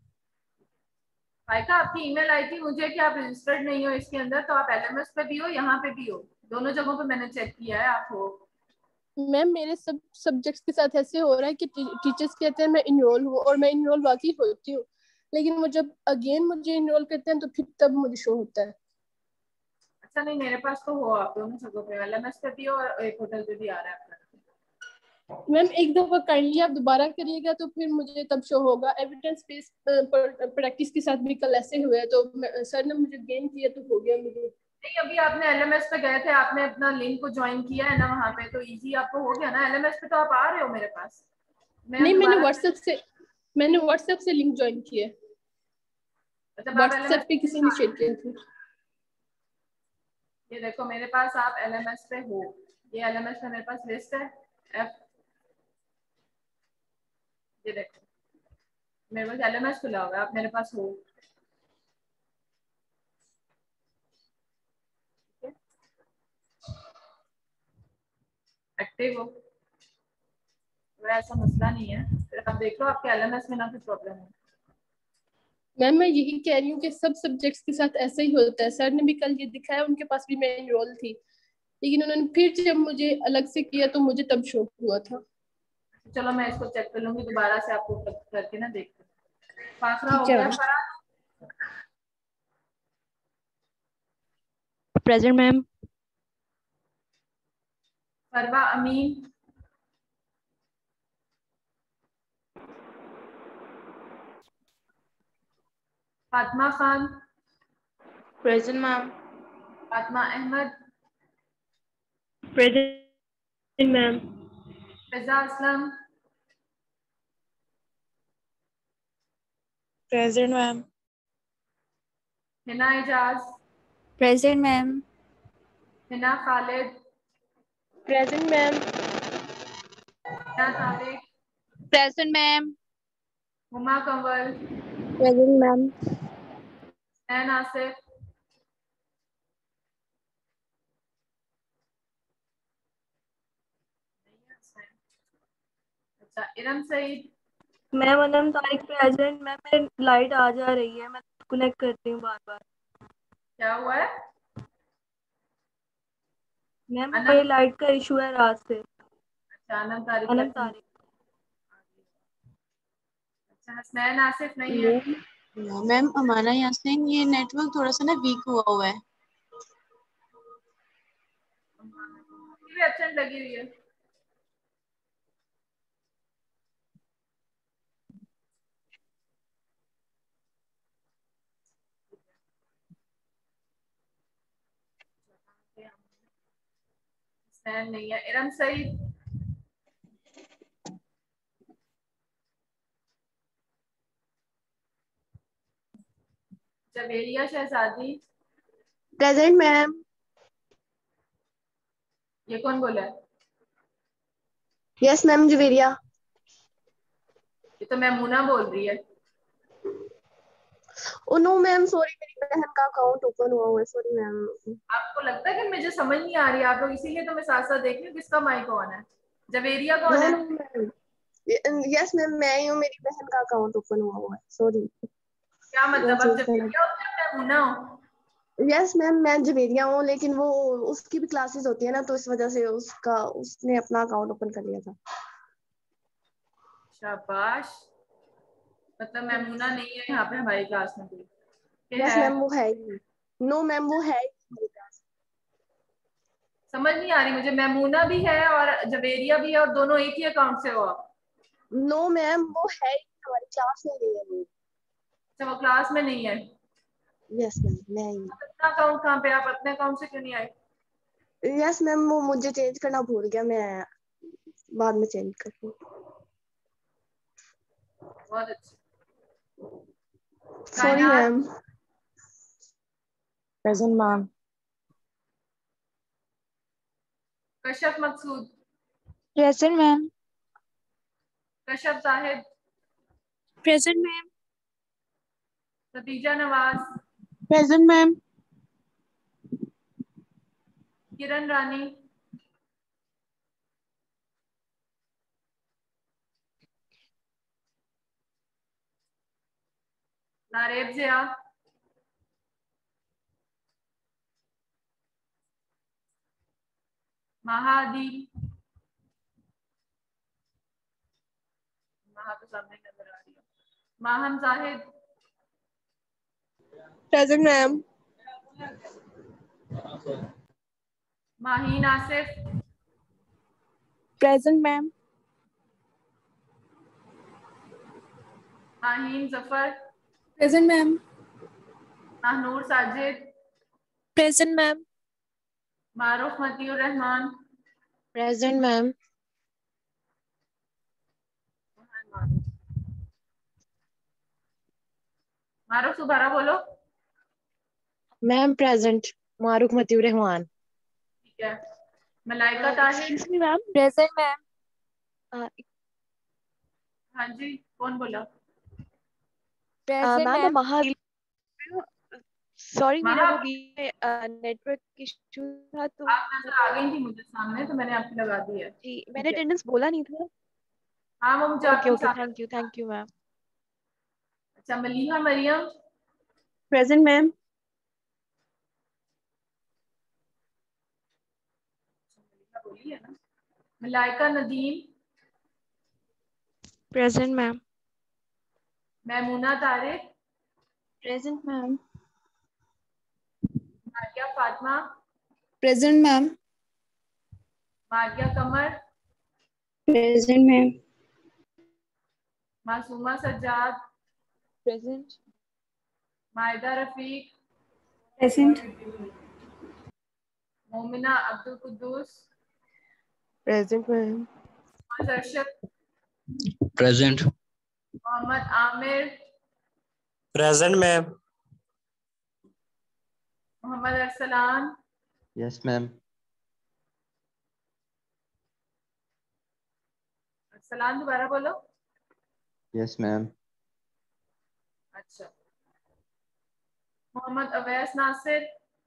Speaker 1: फायका आपकी ईमेल आई थी मुझे कि आप रजिस्टर्ड नहीं हो इसके अंदर, तो आप एलएमएस पे भी हो, यहाँ पे भी हो, दोनों जगहों पे मैंने चेक किया है, आप हो।
Speaker 4: मैम मेरे सब सब्जेक्ट्स के साथ ऐसे हो रहा है कि टीचर्स कहते हैं मैं इनरोल हूँ और मैं इनरोल वाकई होती हूँ, लेकिन वो जब अगेन मुझे इनरोल करते हैं तो फिर तब मुझे शो होता है।
Speaker 1: अच्छा, नहीं मेरे पास तो हो, आप दोनों जगहों पे एलएमएस पे भी हो और एक होटल पे भी आ रहा है आपका।
Speaker 4: मैम एक दफा काइंडली आप दोबारा करिएगा तो फिर मुझे तब शो होगा। एविडेंस बेस्ड प्रैक्टिस के साथ भी कल ऐसे हुए तो सर ने मुझे गेन किया तो हो गया मुझे।
Speaker 1: नहीं, अभी आपने एलएमएस पे गए थे, आपने अपना लिंक को ज्वाइन किया है ना वहाँ पे, तो इजी आपको हो गया ना। एलएमएस पे तो आप आ रहे हो मेरे पास। मैं
Speaker 4: नहीं, मैंने
Speaker 1: दोबारा
Speaker 4: व्हाट्सएप से मैंने व्हाट्सएप से लिंक ज्वाइन किया है।
Speaker 1: मतलब आप एलएमएस
Speaker 4: व्हाट्सएप पे किसी ने शेयर किया था।
Speaker 1: ये देखो मेरे पास आप एलएमएस पे हो, ये एलएमएस पे मेरे पास लिस्ट है एफ, ये देखो मेरे पास एलएमएस खुला हुआ है, आप मेरे पास हो। एक्टिव हो, तो ऐसा मसला नहीं है। फिर आप देख लो आपके एलएमएस में ना कुछ प्रॉब्लम है।
Speaker 4: मैम मैं यही कह रही हूँ कि सब सब्जेक्ट्स के साथ ऐसा ही होता है। सर ने भी कल ये दिखाया, उनके पास भी मैं एनरोल थी, लेकिन उन्होंने फिर जब मुझे अलग से किया तो मुझे तब शौक हुआ था।
Speaker 1: चलो मैं इसको चेक कर लूंगी दोबारा से, आपको करके ना देखते हैं। फासला हो
Speaker 4: ठीक है
Speaker 1: गया
Speaker 4: ma'am.
Speaker 1: Faraz?
Speaker 5: Present ma'am.
Speaker 1: Farwa Amin, Fatima Khan,
Speaker 5: present ma'am.
Speaker 1: Fatima Ahmed,
Speaker 5: present ma'am.
Speaker 1: Fiza Aslam,
Speaker 5: present ma'am.
Speaker 1: Hina Ejaz,
Speaker 5: present ma'am.
Speaker 1: Hina Khalid,
Speaker 4: present ma'am.
Speaker 1: Hina Tariq,
Speaker 5: present ma'am.
Speaker 1: Huma Kanwal,
Speaker 5: present ma'am.
Speaker 1: Nain Asif, अच्छा Iram Saeed,
Speaker 5: ma'am Anam Tariq present ma'am. मेरी लाइट आ जा रही है, मैं कनेक्ट करती हूँ बार बार।
Speaker 1: क्या हुआ है?
Speaker 5: मैम
Speaker 1: अनम,
Speaker 5: मेरी लाइट का इशू है रात से।
Speaker 1: अच्छा अनम तारिक
Speaker 5: अनम
Speaker 1: करती हूँ।
Speaker 5: तारिक।
Speaker 1: अच्छा हसनैन आसिफ नहीं है।
Speaker 6: मैम हमारा यहाँ से ये नेटवर्क थोड़ा सा ना वीक हुआ हुआ है।
Speaker 1: भी एब्सेंट लगी हुई है। हसनैन नहीं है। इरम सईद, जवेरिया शहजादी,
Speaker 5: प्रेजेंट मैम।
Speaker 1: ये कौन बोला है?
Speaker 5: Yes ma'am Javeria.
Speaker 1: ये तो मैमूना बोल रही है।
Speaker 5: ओ नो मैम सॉरी, मेरी बहन का अकाउंट ओपन हुआ हुआ है, सॉरी मैम।
Speaker 1: आपको लगता है कि मुझे समझ नहीं आ रही है आप लोग, इसीलिए तो मैं साथ साथ देख रही हूँ किसका माइक ऑन है। जवेरिया कौन
Speaker 5: नो
Speaker 1: है?
Speaker 5: नो मैम, यस मैम मैं ही हूँ, मेरी बहन का अकाउंट ओपन हुआ हुआ है, सॉरी।
Speaker 1: क्या
Speaker 5: मैं
Speaker 1: मतलब, आप
Speaker 5: चेंज करना।
Speaker 1: जवेरिया हो या मैमूना हो?
Speaker 5: यस मैम मैं जवेरिया हूँ, लेकिन वो उसकी भी क्लासेस होती है ना, तो इस वजह से उसका उसने अपना अकाउंट ओपन कर लिया था।
Speaker 1: शाबाश, मतलब मैमूना नहीं है यहाँ पे हमारी क्लास में कोई? ये
Speaker 5: यस
Speaker 1: है,
Speaker 5: मैम वो है ही। नो मैम वो है ही हमारी क्लास।
Speaker 1: समझ नहीं आ रही मुझे। मैमूना भी है और जवेरिया भी है, और दोनों एक ही अकाउंट से हो आप?
Speaker 5: नो मैम वो है ही हमारी क्लास में नहीं है वो।
Speaker 1: अच्छा वो क्लास में नहीं है।
Speaker 5: यस मैम मैं ही।
Speaker 1: अपना अकाउंट कहाँ पे, आप अपने अकाउंट से क्यों नहीं आए?
Speaker 5: यस मैम वो मुझे चेंज करना भूल गया, मैं बाद में चेंज कर लूँ।
Speaker 1: बहुत अच्छा।
Speaker 5: Sorry
Speaker 1: Kainat,
Speaker 5: ma'am.
Speaker 6: Present ma'am.
Speaker 1: Kashaf Maqsood,
Speaker 5: present ma'am.
Speaker 1: Kashaf Zahid,
Speaker 5: present ma'am.
Speaker 1: Khadija Nawaz,
Speaker 6: present ma'am.
Speaker 1: Kiran Rani, Nareb Zia, Maha Adeel, Maha तो सामने नजर आ रही है, Maham Zahid,
Speaker 5: present ma'am.
Speaker 1: Maheen Asif,
Speaker 5: present ma'am.
Speaker 1: Maheen Zafar,
Speaker 5: present ma'am.
Speaker 1: Mahnoor Sajid,
Speaker 6: present ma'am.
Speaker 1: Maroof Matiur Rehman.
Speaker 6: Present ma'am.
Speaker 1: Maroof दोबारा बोलो।
Speaker 6: Ma'am present. मारूफ मतीउर रहमान।
Speaker 1: ठीक है। Malaika Tahir.
Speaker 6: Excuse me ma'am. Present ma'am.
Speaker 1: हाँ जी, कौन बोला?
Speaker 6: Present
Speaker 7: ma'am
Speaker 6: ma'am.
Speaker 7: Maha sorry मेरा
Speaker 1: महा,
Speaker 7: वो नेटवर्क इशू था तो
Speaker 1: आप नजर आ गई थी मुझे सामने तो मैंने आपकी लगा दी है।
Speaker 7: जी
Speaker 1: ठीक
Speaker 7: मैंने
Speaker 1: है।
Speaker 7: अटेंडेंस बोला नहीं था।
Speaker 1: हाँ वो मुझे
Speaker 7: ओके
Speaker 1: आपकी
Speaker 7: ओके
Speaker 1: सामने।
Speaker 7: Thank you thank you ma'am.
Speaker 1: अच्छा, मलीहा मरियम।
Speaker 7: Present ma'am.
Speaker 1: मलीहा बोली है ना। Malaika Nadeem.
Speaker 7: Present ma'am.
Speaker 1: Maimoona Tariq.
Speaker 7: Present ma'am.
Speaker 1: Maria Fatima.
Speaker 6: Present ma'am.
Speaker 1: Maria Qamar.
Speaker 7: Present ma'am.
Speaker 1: Masooma Sajjad.
Speaker 7: Present.
Speaker 1: Maida Rafiq.
Speaker 7: Present.
Speaker 1: Momina Abdul Quddus.
Speaker 7: Present ma'am.
Speaker 1: Muhammad Arshad.
Speaker 3: Present.
Speaker 1: Muhammad Amir.
Speaker 3: Present ma'am.
Speaker 1: Muhammad Arsalan.
Speaker 3: Yes ma'am.
Speaker 1: Arsalan दोबारा बोलो।
Speaker 3: Yes ma'am.
Speaker 1: अच्छा। Muhammad Awais Nasir.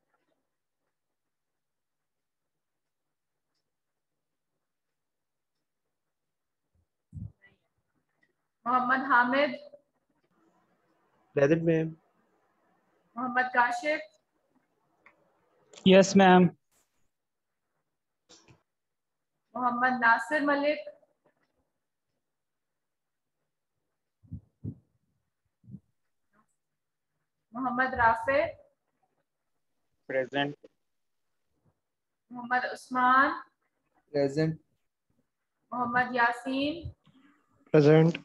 Speaker 1: Muhammad Hamid.
Speaker 3: Present ma'am.
Speaker 1: Mohammad Kashif.
Speaker 8: Yes ma'am.
Speaker 1: Muhammad Nasir Malik. Muhammad Rafay.
Speaker 8: Present.
Speaker 1: Muhammad Usman.
Speaker 3: Present.
Speaker 1: Muhammad Yaseen.
Speaker 3: Present.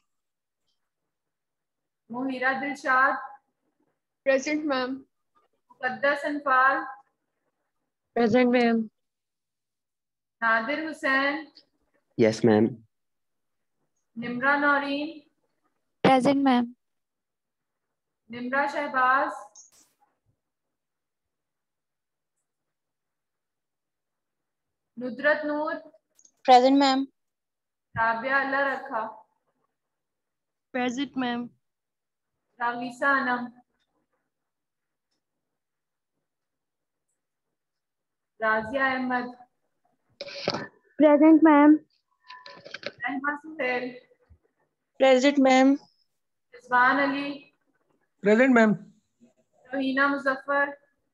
Speaker 1: Mohira Dilshad.
Speaker 5: Present ma'am.
Speaker 1: Muqaddas Anfal.
Speaker 7: Present ma'am.
Speaker 1: Nadir Hussain.
Speaker 3: Yes ma'am.
Speaker 1: Nimra Naureen.
Speaker 7: Present ma'am.
Speaker 1: Nimra Shahbaz. Nudrat Noor.
Speaker 6: Present ma'am.
Speaker 1: Rabia Allah Rakha.
Speaker 7: Present ma'am.
Speaker 1: Ragisa Anam. Razia Ahmed.
Speaker 7: Present ma'am.
Speaker 1: Rahma Suhail.
Speaker 7: Present ma'am.
Speaker 1: Rizwan Ali.
Speaker 3: Present ma'am.
Speaker 1: Roheena Muzaffar.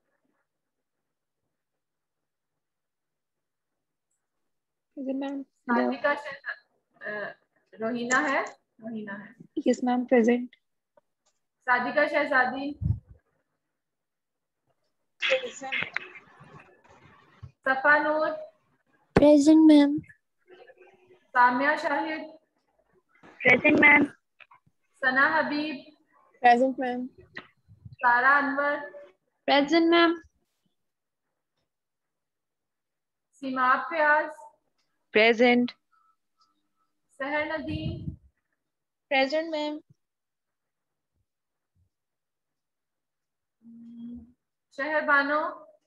Speaker 7: Present ma'am.
Speaker 1: Sadiqa Shahza- अ, रोहीना है। रोहीना है।
Speaker 7: Yes ma'am present.
Speaker 1: Sadiqa Shahzadi. Safa Noor.
Speaker 7: Present ma'am.
Speaker 1: Samia Shahid.
Speaker 7: Present ma'am.
Speaker 1: Sana Habib.
Speaker 6: Present ma'am.
Speaker 1: Sara Anwar.
Speaker 7: Present ma'am.
Speaker 1: Seemab Fayyaz.
Speaker 7: Present.
Speaker 1: Sahar Nadeem.
Speaker 6: Present ma'am.
Speaker 1: Shehar Bano.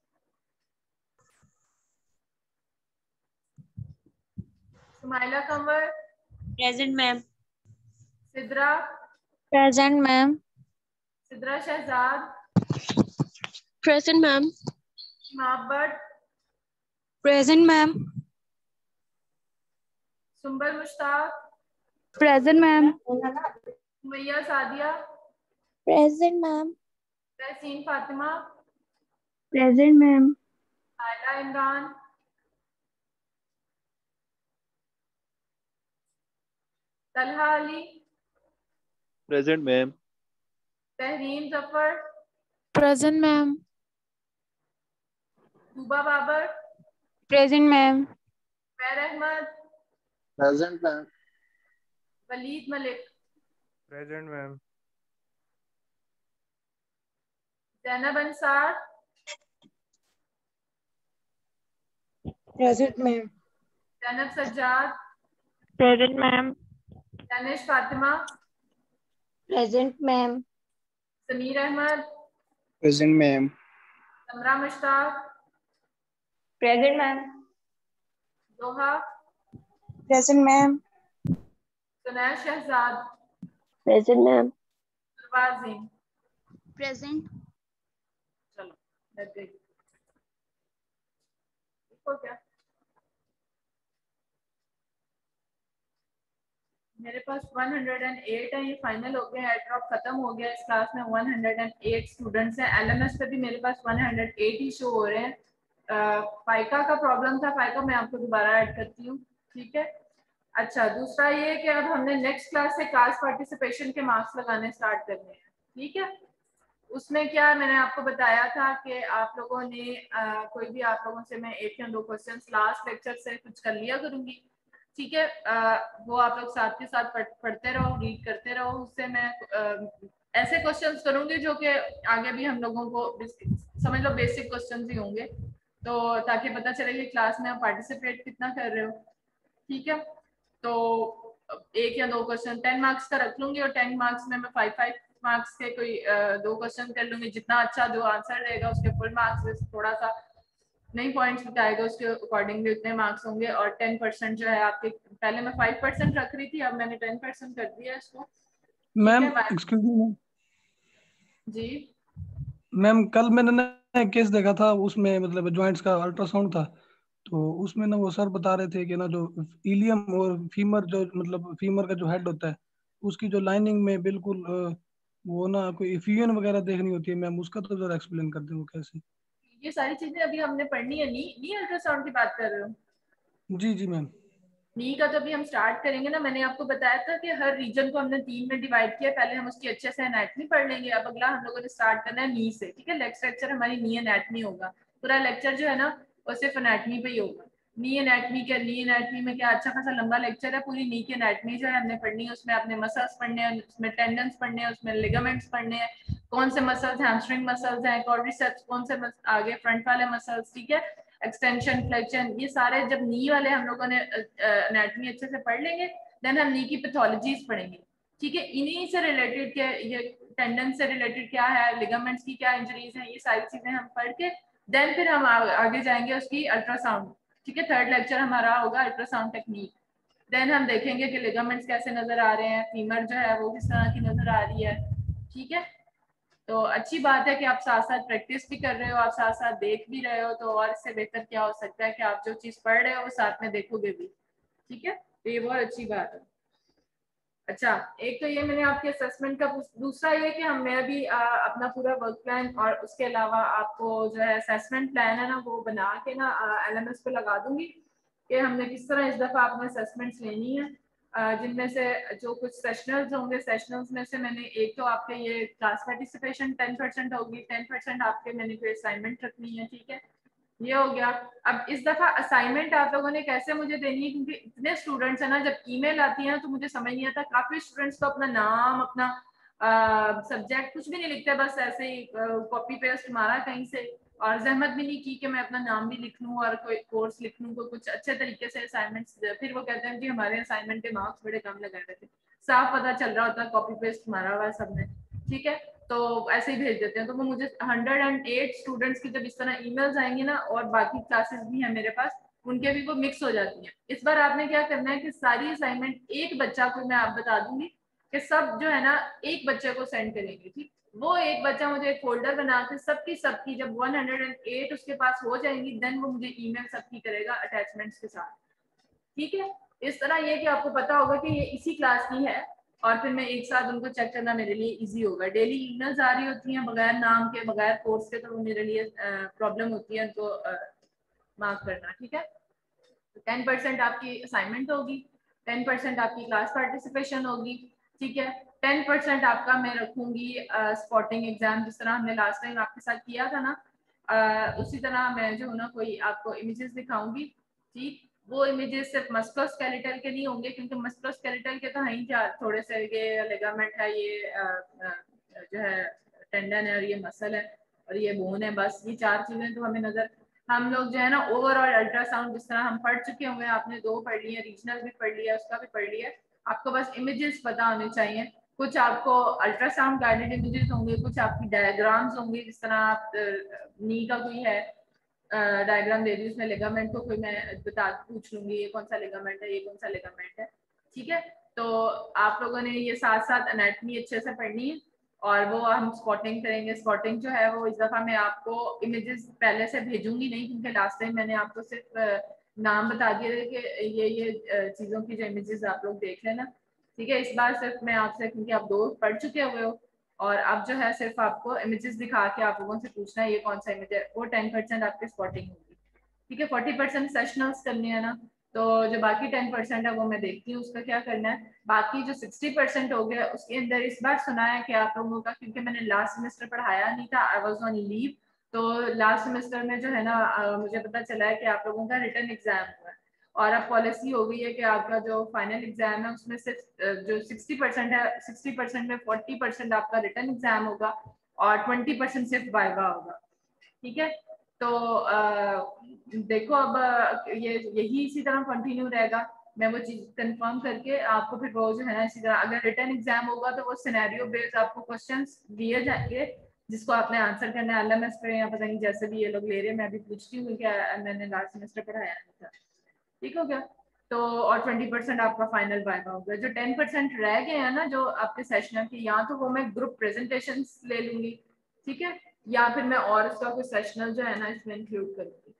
Speaker 1: Sumaila Kanwar.
Speaker 6: Present ma'am.
Speaker 1: Sidra.
Speaker 6: Present ma'am.
Speaker 1: Sidra Shahzad.
Speaker 6: Present ma'am.
Speaker 1: Imam Butt.
Speaker 6: Present ma'am.
Speaker 1: Sumbal Mushtaq.
Speaker 6: Present ma'am.
Speaker 1: Maiya Sadia.
Speaker 6: Present ma'am.
Speaker 1: Tehseen Fatima.
Speaker 7: Present ma'am.
Speaker 1: Ayla Imran. Talha Ali.
Speaker 3: Present ma'am.
Speaker 1: Tehreem Zafar.
Speaker 6: Present ma'am.
Speaker 1: Duba Babar.
Speaker 6: Present ma'am.
Speaker 1: Mair Ahmad.
Speaker 3: Present ma'am.
Speaker 1: Waleed Malik.
Speaker 3: Present ma'am.
Speaker 1: Zainab Ansar.
Speaker 8: Present, ma'am.
Speaker 1: Zainab Sajjad,
Speaker 7: Present, ma'am.
Speaker 1: Danish Fatima,
Speaker 8: Present, ma'am.
Speaker 1: Sameer Ahmed,
Speaker 9: Present, ma'am.
Speaker 1: Samra Mushtaq,
Speaker 7: Present, ma'am.
Speaker 1: Doha,
Speaker 8: Present, ma'am.
Speaker 1: Sunair Shahzad,
Speaker 7: Present, ma'am.
Speaker 1: Wajeen.
Speaker 2: Present.
Speaker 1: चलो लग गई। देखो क्या मेरे पास एक सौ आठ है, ये फाइनल हो गया, एयर ड्रॉप खत्म हो गया। इस क्लास में एक सौ आठ स्टूडेंट्स हैं। एलएमएस पे भी मेरे पास एक सौ आठ ही शो हो रहे हैं। फाइका का प्रॉब्लम था, फाइका मैं आपको दोबारा ऐड करती हूँ, ठीक है। अच्छा, दूसरा ये कि अब हमने नेक्स्ट क्लास से क्लास पार्टिसिपेशन के मार्क्स लगाने स्टार्ट करने हैं, ठीक है। उसमें क्या मैंने आपको बताया था कि आप लोगों ने आ, कोई भी आप लोगों से मैं एक या दो क्वेश्चंस लास्ट लेक्चर से कुछ कर लिया करूंगी, ठीक है। आ, वो आप लोग साथ के साथ पढ़, पढ़ते रहो, रीड करते रहो। उससे मैं आ, ऐसे क्वेश्चंस करूंगी जो कि आगे भी हम लोगों को समझ लो बेसिक क्वेश्चंस ही होंगे, तो ताकि पता चले कि क्लास में आप पार्टिसिपेट कितना कर रहे हो, ठीक है। तो एक या दो क्वेश्चन टेन मार्क्स का रख लूंगी और टेन मार्क्स में मैं फाइव फाइव मार्क्स के कोई आ, दो क्वेश्चन कर लूंगी। जितना अच्छा जो आंसर रहेगा उसके फुल मार्क्स, थोड़ा सा नहीं पॉइंट्स बताएगा उसके अकॉर्डिंग भी उतने मार्क्स होंगे। और टेन परसेंट जो है आपके, पहले मैं फाइव परसेंट रख रही थी, अब मैंने टेन परसेंट कर दिया इसको।
Speaker 10: Ma'am excuse me ma'am.
Speaker 1: जी
Speaker 10: मैम, कल मैंने ना केस देखा था, उसमें मतलब जॉइंट्स का अल्ट्रासाउंड था, तो उसमें ना वो सर बता रहे थे कि ना जो इलियम और फीमर, जो मतलब फीमर का जो हेड होता है, उसकी जो लाइनिंग में बिल्कुल अ, वो ना कोई इफ्यूजन वगैरह देखनी होती है मैम, उसका तो जरा एक्सप्लेन कर दें वो कैसे।
Speaker 1: ये सारी चीजें अभी हमने पढ़नी है। नी नी अल्ट्रासाउंड की बात कर रहे हो?
Speaker 10: जी जी मैम।
Speaker 1: नी का तो अभी हम स्टार्ट करेंगे ना। मैंने आपको बताया था कि हर रीजन को हमने तीन में डिवाइड किया। पहले हम उसकी अच्छे से एनाटमी पढ़ लेंगे। अब अगला हम लोगों ने स्टार्ट करना है नी से, ठीक है। नेक्स्ट लेक्चर हमारी नी एनाटमी होगा। पूरा लेक्चर जो है ना वो सिर्फ एनाटमी पे ही होगा। नी एनाटमी क्या, नी एनाटमी में क्या अच्छा खासा लंबा लेक्चर है। पूरी नी की एनाटमी जो है हमने पढ़नी है। उसमें अपने मसल्स पढ़ने हैं, उसमें टेंडन्स पढ़ने हैं, उसमें लिगामेंट्स पढ़ने हैं, कौन से मसल्स, हैमस्ट्रिंग मसल्स हैं, क्वाड्रिसेप्स कौन से आगे फ्रंट वाले मसल्स, ठीक है, एक्सटेंशन, फ्लेक्शन, ये सारे जब नी वाले हम लोगों ने एनाटमी अच्छे से पढ़ लेंगे, देन हम नी की पैथोलॉजीज पढ़ेंगे, ठीक है। इन्हीं से रिलेटेड के ये टेंडन से रिलेटेड क्या है, लिगामेंट्स की क्या इंजरीज हैं, ये सारी चीजें हम पढ़ के देन फिर हम आगे जाएंगे उसकी अल्ट्रासाउंड, ठीक है। थर्ड लेक्चर हमारा होगा अल्ट्रासाउंड टेक्निक। देन हम देखेंगे कि लिगामेंट्स कैसे नजर आ रहे हैं, फीमर जो है वो किस तरह की नजर आ रही है, ठीक है। तो अच्छी बात है कि आप साथ साथ प्रैक्टिस भी कर रहे हो, आप साथ साथ देख भी रहे हो। तो और इससे बेहतर क्या हो सकता है कि आप जो चीज पढ़ रहे हो वो साथ में देखोगे भी, ठीक है। तो ये बहुत अच्छी बात है। अच्छा, एक तो ये मैंने आपके असेसमेंट का, दूसरा ये कि हम मैं भी आ, अपना पूरा वर्क प्लान और उसके अलावा आपको जो है असेसमेंट प्लान है ना वो बना के ना एलएमएस पे लगा दूंगी कि हमने किस तरह इस दफा आपने असेसमेंट्स लेनी है। जिनमें से जो कुछ सेशनल्स होंगे, सेशनल्स में से मैंने एक तो आपके ये क्लास पार्टिसिपेशन टेन परसेंट होगी, टेन परसेंट आपके मैंने कोई असाइनमेंट रखनी है, ठीक है। ये हो गया। अब इस दफा असाइनमेंट आप लोगों ने कैसे मुझे देनी है, क्योंकि इतने स्टूडेंट्स हैं ना, जब ईमेल आती है तो मुझे समझ नहीं आता। काफी स्टूडेंट्स तो अपना नाम, अपना सब्जेक्ट कुछ भी नहीं लिखते, बस ऐसे ही कॉपी पेस्ट मारा कहीं से, और जहमत भी नहीं की कि मैं अपना नाम भी लिख लूँ और कोई कोर्स लिख लूँ, कोई कुछ अच्छे तरीके से असाइनमेंट्स। फिर वो कहते हैं कि हमारे असाइनमेंट के मार्क्स बड़े कम लगाए रहे थे। साफ पता चल रहा होता है कॉपी पेस्ट मारा हुआ है सबने, ठीक है। तो ऐसे ही भेज देते हैं। तो वो मुझे हंड्रेड एंड एट स्टूडेंट्स की जब इस तरह ईमेल्स आएंगे ना, और बाकी क्लासेस भी हैं मेरे पास, उनके भी वो मिक्स हो जाती हैं। इस बार आपने क्या करना है कि सारी असाइनमेंट एक बच्चा को मैं आप बता दूंगी कि सब जो है ना एक बच्चे को सेंड करेंगे, ठीक। वो एक बच्चा मुझे एक फोल्डर बना के सबकी सबकी जब एक सौ आठ उसके पास हो जाएंगी, देन वो मुझे ईमेल सबकी करेगा अटैचमेंट्स के साथ, ठीक है। इस तरह ये कि आपको पता होगा कि ये इसी क्लास की है, और फिर मैं एक साथ उनको चेक करना मेरे लिए इजी होगा। डेली ईमेल्स आ रही होती हैं बगैर नाम के, बगैर कोर्स के, तो वो मेरे लिए प्रॉब्लम होती है उनको मार्क करना, ठीक है। टेन परसेंट आपकी असाइनमेंट होगी, टेन परसेंट आपकी क्लास पार्टिसिपेशन होगी, ठीक है। टेन परसेंट आपका मैं रखूंगी स्पॉटिंग एग्जाम, जिस तरह हमने लास्ट टाइम आपके साथ किया था ना, uh, उसी तरह मैं जो ना कोई आपको इमेजेस दिखाऊंगी, ठीक। वो इमेजेस सिर्फ मस्कुलोस्केलेटल के नहीं होंगे, क्योंकि मस्कुलोस्केलेटल के तो हैं क्या, थोड़े से ये लिगामेंट है, ये आ, आ, जो है टेंडन है, और ये मसल है, और ये बोन है, बस ये चार चीजें तो हमें नजर हम लोग जो है ना ओवरऑल अल्ट्रासाउंड जिस तरह हम पढ़ चुके हुए हैं, आपने दो पढ़ लिए, रीजनल भी पढ़ लिया, उसका भी पढ़ लिया, आपको बस इमेजेस पता होने चाहिए। कुछ आपको अल्ट्रासाउंड गाइडेड इमेजेस होंगे, कुछ आपकी डायग्राम्स होंगी, जिस तरह आप नी का कोई है डायग्राम दे दी, उसमें लिगामेंट को कोई मैं बता पूछ लूंगी ये कौन सा लिगामेंट है, ये कौन सा लिगामेंट है, ठीक है। तो आप लोगों ने ये साथ साथ एनाटॉमी अच्छे से पढ़नी है, और वो हम स्पॉटिंग करेंगे। स्पॉटिंग जो है वो इस दफा मैं आपको इमेजेस पहले से भेजूंगी नहीं, क्योंकि लास्ट टाइम मैंने आपको सिर्फ नाम बता दिए थे कि ये ये चीज़ों की जो इमेजेस आप लोग देख लेना, ठीक है। इस बार सिर्फ मैं आपसे, क्योंकि आप दो पढ़ चुके हुए हो, और अब जो है सिर्फ आपको इमेजेस दिखा के आप लोगों से पूछना है ये कौन सा इमेज है, वो टेन परसेंट आपकी स्पॉटिंग होगी, ठीक है। फोर्टी परसेंट सेशनल्स करनी है ना, तो जो बाकी टेन परसेंट है वो मैं देखती हूँ उसका क्या करना है। बाकी जो सिक्सटी परसेंट हो गया उसके अंदर इस बार सुना है कि आप लोगों का, क्योंकि मैंने लास्ट सेमेस्टर पढ़ाया नहीं था, आई वाज ऑन लीव, तो लास्ट सेमेस्टर में जो है ना आ, मुझे पता चला है कि आप लोगों का रिटर्न एग्जाम हुआ है, और अब पॉलिसी हो गई है कि आपका जो फाइनल एग्जाम है उसमें सिर्फ जो सिक्सटी परसेंट है, सिक्सटी परसेंट में फोर्टी परसेंट आपका रिटर्न एग्जाम होगा और ट्वेंटी परसेंट सिर्फ वाइवा होगा, ठीक है। तो आ, देखो अब ये यही इसी तरह कंटिन्यू रहेगा, मैं वो चीज कंफर्म करके आपको फिर वो जो है ना इसी तरह, अगर रिटर्न एग्जाम होगा तो वो सिनेरियो बेस्ड आपको क्वेश्चंस दिए जाएंगे जिसको आपने आंसर करना है, एलएमएस पे या पता नहीं जैसे भी ये लोग ले रहे हैं, मैं अभी पूछती हूँ क्या मैंने लास्ट सेमेस्टर पढ़ाया नहीं था, ठीक हो गया। तो और ट्वेंटी परसेंट आपका फाइनल वाइवा होगा। जो टेन परसेंट रह गए हैं ना जो आपके सेशनल के, या तो वो मैं ग्रुप प्रेजेंटेशन ले लूंगी, ठीक है, या फिर मैं और उसका कोई सेशनल जो है ना इसमें इंक्लूड करूंगी,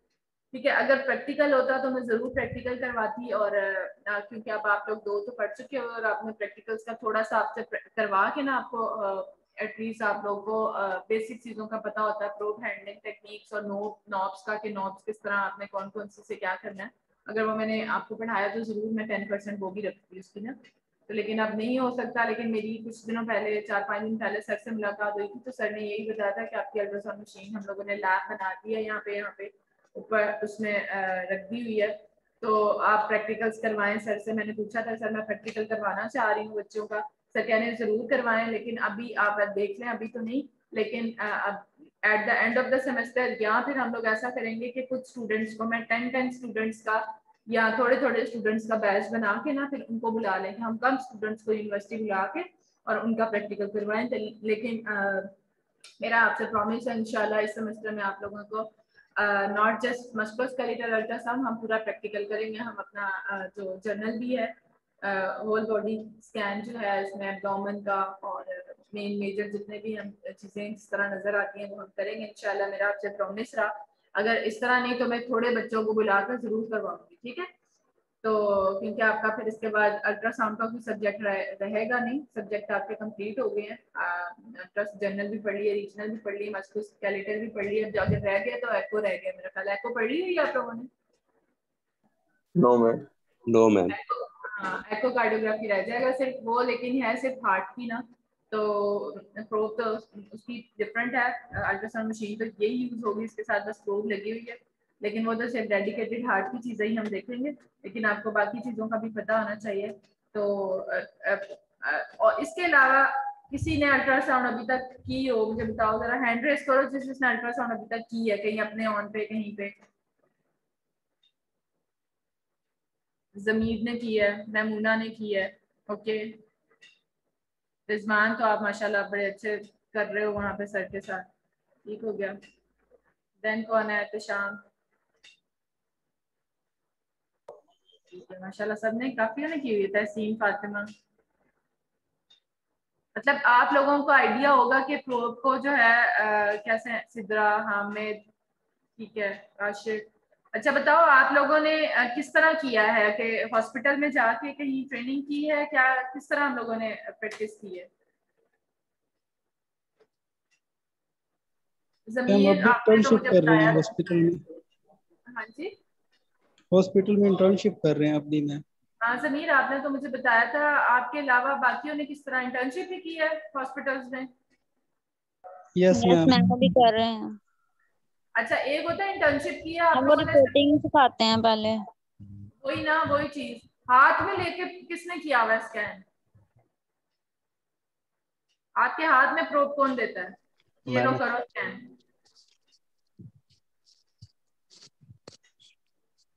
Speaker 1: ठीक है। अगर प्रैक्टिकल होता तो मैं जरूर प्रैक्टिकल करवाती, और आ, क्योंकि अब आप लोग दो तो पढ़ चुके हो और आपने प्रैक्टिकल्स का थोड़ा सा आपसे करवा के ना आपको एटलीस्ट आप लोगों को बेसिक चीजों का पता होता है, प्रोब हैंडलिंग टेक्निक्स और नोब नॉब्स का, कि नॉब्स किस तरह आपने कौन कौन सी से क्या करना है, अगर वो मैंने आपको पढ़ाया तो जरूर मैं टेन परसेंट वो भी रखती उसकी ना। तो लेकिन अब नहीं हो सकता, लेकिन मेरी कुछ दिनों पहले, चार पाँच दिन पहले सर से मुलाकात हुई थी, तो सर ने यही बताया था कि आपकी अल्ट्रासाउंड मशीन हम लोगों ने लैब बना दी है यहाँ पे यहाँ पे ऊपर उसमें रख दी हुई है, तो आप प्रैक्टिकल्स करवाएं सर से। मैंने पूछा था सर मैं प्रैक्टिकल करवाना चाह रही हूँ बच्चों का, सर कहने जरूर करवाएं, लेकिन अभी आप देख लें, अभी तो नहीं, लेकिन अब at the end of the semester या फिर हम लोग ऐसा करेंगे कि कुछ स्टूडेंट्स को मैं टेन टेन स्टूडेंट्स का या थोड़े थोड़े स्टूडेंट्स का बैच बना के ना फिर उनको बुला लें, हम कम स्टूडेंट्स को यूनिवर्सिटी बुला के और उनका प्रैक्टिकल करवाएं। लेकिन आ, मेरा आपसे प्रॉमिस है इंशाल्लाह इस सेमेस्टर में आप लोगों को नॉट जस्ट मस्कुलोस्केलेटल अल्ट्रासाउंड, हम पूरा प्रैक्टिकल करेंगे। हम अपना uh, जो जर्नल भी है होल बॉडी स्कैन जो है इसमें एब्डोमेन का और मेन मेजर जितने भी हम चीजें इस तरह नजर आती हैं वो हम करेंगे इंशाल्लाह, मेरा आपसे प्रॉमिस रहा। अगर इस तरह नहीं तो मैं थोड़े बच्चों को बुलाकर जरूर करवाऊंगी, ठीक है। तो क्योंकि आपका फिर इसके बाद अल्ट्रासाउंड का कोई सब्जेक्ट रह, रहेगा नहीं, सब्जेक्ट आपके कंप्लीट हो गए हैं, अल्ट्रास जनरल भी पढ़ लिए, रीजनल भी पढ़ लिए, मस्कुलोस्केलेटल भी पढ़ लिए, अब अगर रह गया तो एको रह गया मेरा ख्याल। एको पढ़ ली है आप लोगों ने?
Speaker 3: No ma'am, no ma'am.
Speaker 1: हाँ, एको कार्डियोग्राफी रह जाएगा सिर्फ वो, लेकिन है सिर्फ हार्ट की ना, तो प्रोब तो उसकी डिफरेंट है, अल्ट्रासाउंड मशीन तो यही यूज होगी, इसके साथ बस प्रोब लगी हुई है, लेकिन वो तो सिर्फ डेडिकेटेड हार्ट की चीजें ही हम देखेंगे, लेकिन आपको बाकी चीजों का भी पता होना चाहिए। तो और इसके अलावा किसी ने अल्ट्रासाउंड अभी तक की हो, मुझे बताओ जरा, हैंड रेस करो जिस जिसने अल्ट्रासाउंड अभी तक की है कहीं अपने ऑन पे कहीं पे। जमीर ने की है, महमूना ने की है, ओके। रिजवान तो आप माशाल्लाह बड़े अच्छे कर रहे हो वहां पे सर के साथ, ठीक हो गया। देन कौन है? एहतशाम, माशाल्लाह सबने, काफी ने की हुई है। तहसीन, फातिमा, मतलब आप लोगों को आइडिया होगा कि प्रोब को जो है आ, कैसे, सिद्रा, हामिद, ठीक है, आशिक। अच्छा बताओ आप लोगों ने आ, किस तरह किया है, कि हॉस्पिटल में जाके कहीं ट्रेनिंग की है क्या, किस तरह हम लोगों ने प्रैक्टिस की है? जमीर आपने तो मुझे
Speaker 9: कर रहे हैं
Speaker 1: बताया।
Speaker 9: हॉस्पिटल में।
Speaker 1: हाँ जी,
Speaker 9: हॉस्पिटल में इंटर्नशिप कर रहे हैं अभी मैं।
Speaker 1: हाँ जमीर आपने तो मुझे बताया था, आपके अलावा बाकियों ने किस तरह इंटर्नशिप भी की है हॉस्पिटल्स में?
Speaker 9: यस मैम,
Speaker 11: मैम भी कर रहे हैं।
Speaker 1: अच्छा, एक होता है इंटर्नशिप किया आप
Speaker 11: हम वो
Speaker 1: लोगों ने,
Speaker 11: रिपोर्टिंग सिखाते हैं पहले।
Speaker 1: वही ना, वही चीज हाथ में लेके किसने किया हुआ स्कैन? आपके हाथ में प्रोब कौन देता है? ये लो करो स्कैन।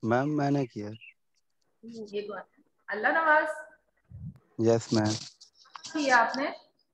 Speaker 12: मैम मैंने किया।
Speaker 1: ये कौन? अल्लाह नवाज।
Speaker 12: Yes ma'am.
Speaker 1: किया आपने?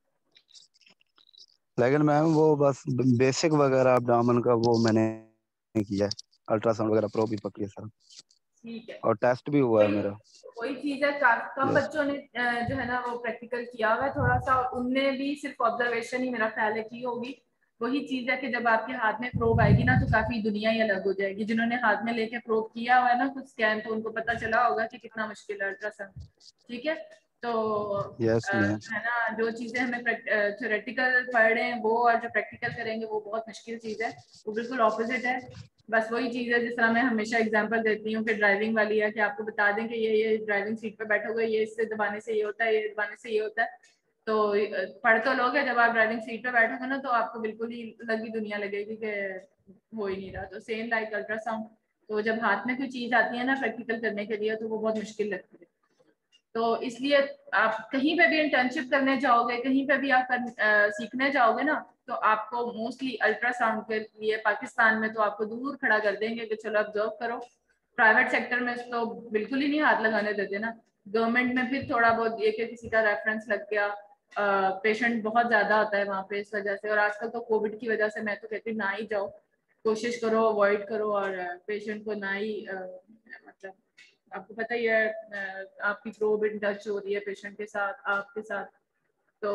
Speaker 12: लेकिन मैम वो बस बेसिक वगैरह abdomen का वो मैंने किया, अल्ट्रासाउंड वगैरह प्रो भी पकड़ी सर,
Speaker 1: ठीक है।
Speaker 12: और टेस्ट भी हुआ है
Speaker 1: कोई
Speaker 12: मेरा।
Speaker 1: कोई चीज है, का- कम
Speaker 12: यस
Speaker 1: बच्चों ने अ, जो है ना वो प्रैक्टिकल किया हुआ है थोड़ा सा, और उनने भी सिर्फ ऑब्जर्वेशन ही मेरा ख्याल है की होगी। वही चीज है कि जब आपके हाथ में प्रोब आएगी ना तो काफी दुनिया ही अलग हो जाएगी। जिन्होंने हाथ में लेके प्रोब किया हुआ है ना कुछ स्कैन, तो उनको पता चला होगा कि कितना मुश्किल है अल्ट्रासाउंड। ठीक है, तो
Speaker 12: यस
Speaker 1: अ,
Speaker 12: मैम।
Speaker 1: है ना, जो चीजें हमें थ्योरेटिकल पढ़ रहे हैं वो और जो प्रैक्टिकल करेंगे वो बहुत मुश्किल चीज है, वो बिल्कुल ऑपोजिट है। बस वही चीज है जिस तरह मैं हमेशा एग्जांपल देती हूँ कि ड्राइविंग वाली है, कि आपको बता दें कि ये ये ड्राइविंग सीट पे बैठोगे, ये इससे दबाने से ये होता है, ये दबाने से ये होता है, तो अ, पढ़ तो लोगे, जब आप ड्राइविंग सीट पे बैठोगे ना तो आपको बिल्कुल ही लगी दुनिया लगेगी कि हो ही नहीं रहा। तो सेम लाइक अल्ट्रासाउंड, तो जब हाथ में कोई चीज आती है ना प्रैक्टिकल करने के लिए तो वो बहुत मुश्किल लगती है। तो इसलिए आप कहीं पे भी इंटर्नशिप करने जाओगे, कहीं पे भी आप कर, अ, सीखने जाओगे ना, तो आपको मोस्टली अल्ट्रासाउंड के लिए पाकिस्तान में तो आपको दूर खड़ा कर देंगे कि चलो ऑब्जर्व करो। प्राइवेट सेक्टर में तो बिल्कुल ही नहीं हाथ लगाने देते ना। गवर्नमेंट में फिर थोड़ा बहुत ये कि किसी का रेफरेंस लग गया, पेशेंट बहुत ज्यादा होता है वहाँ पे इस वजह से, और आजकल तो कोविड की वजह से मैं तो कहती हूँ ना ही जाओ, कोशिश करो अवॉइड करो, और पेशेंट को ना ही अ, मतलब आपको पता ही है अ, आपकी प्रोब इन टच हो रही है पेशेंट के साथ, आपके साथ, तो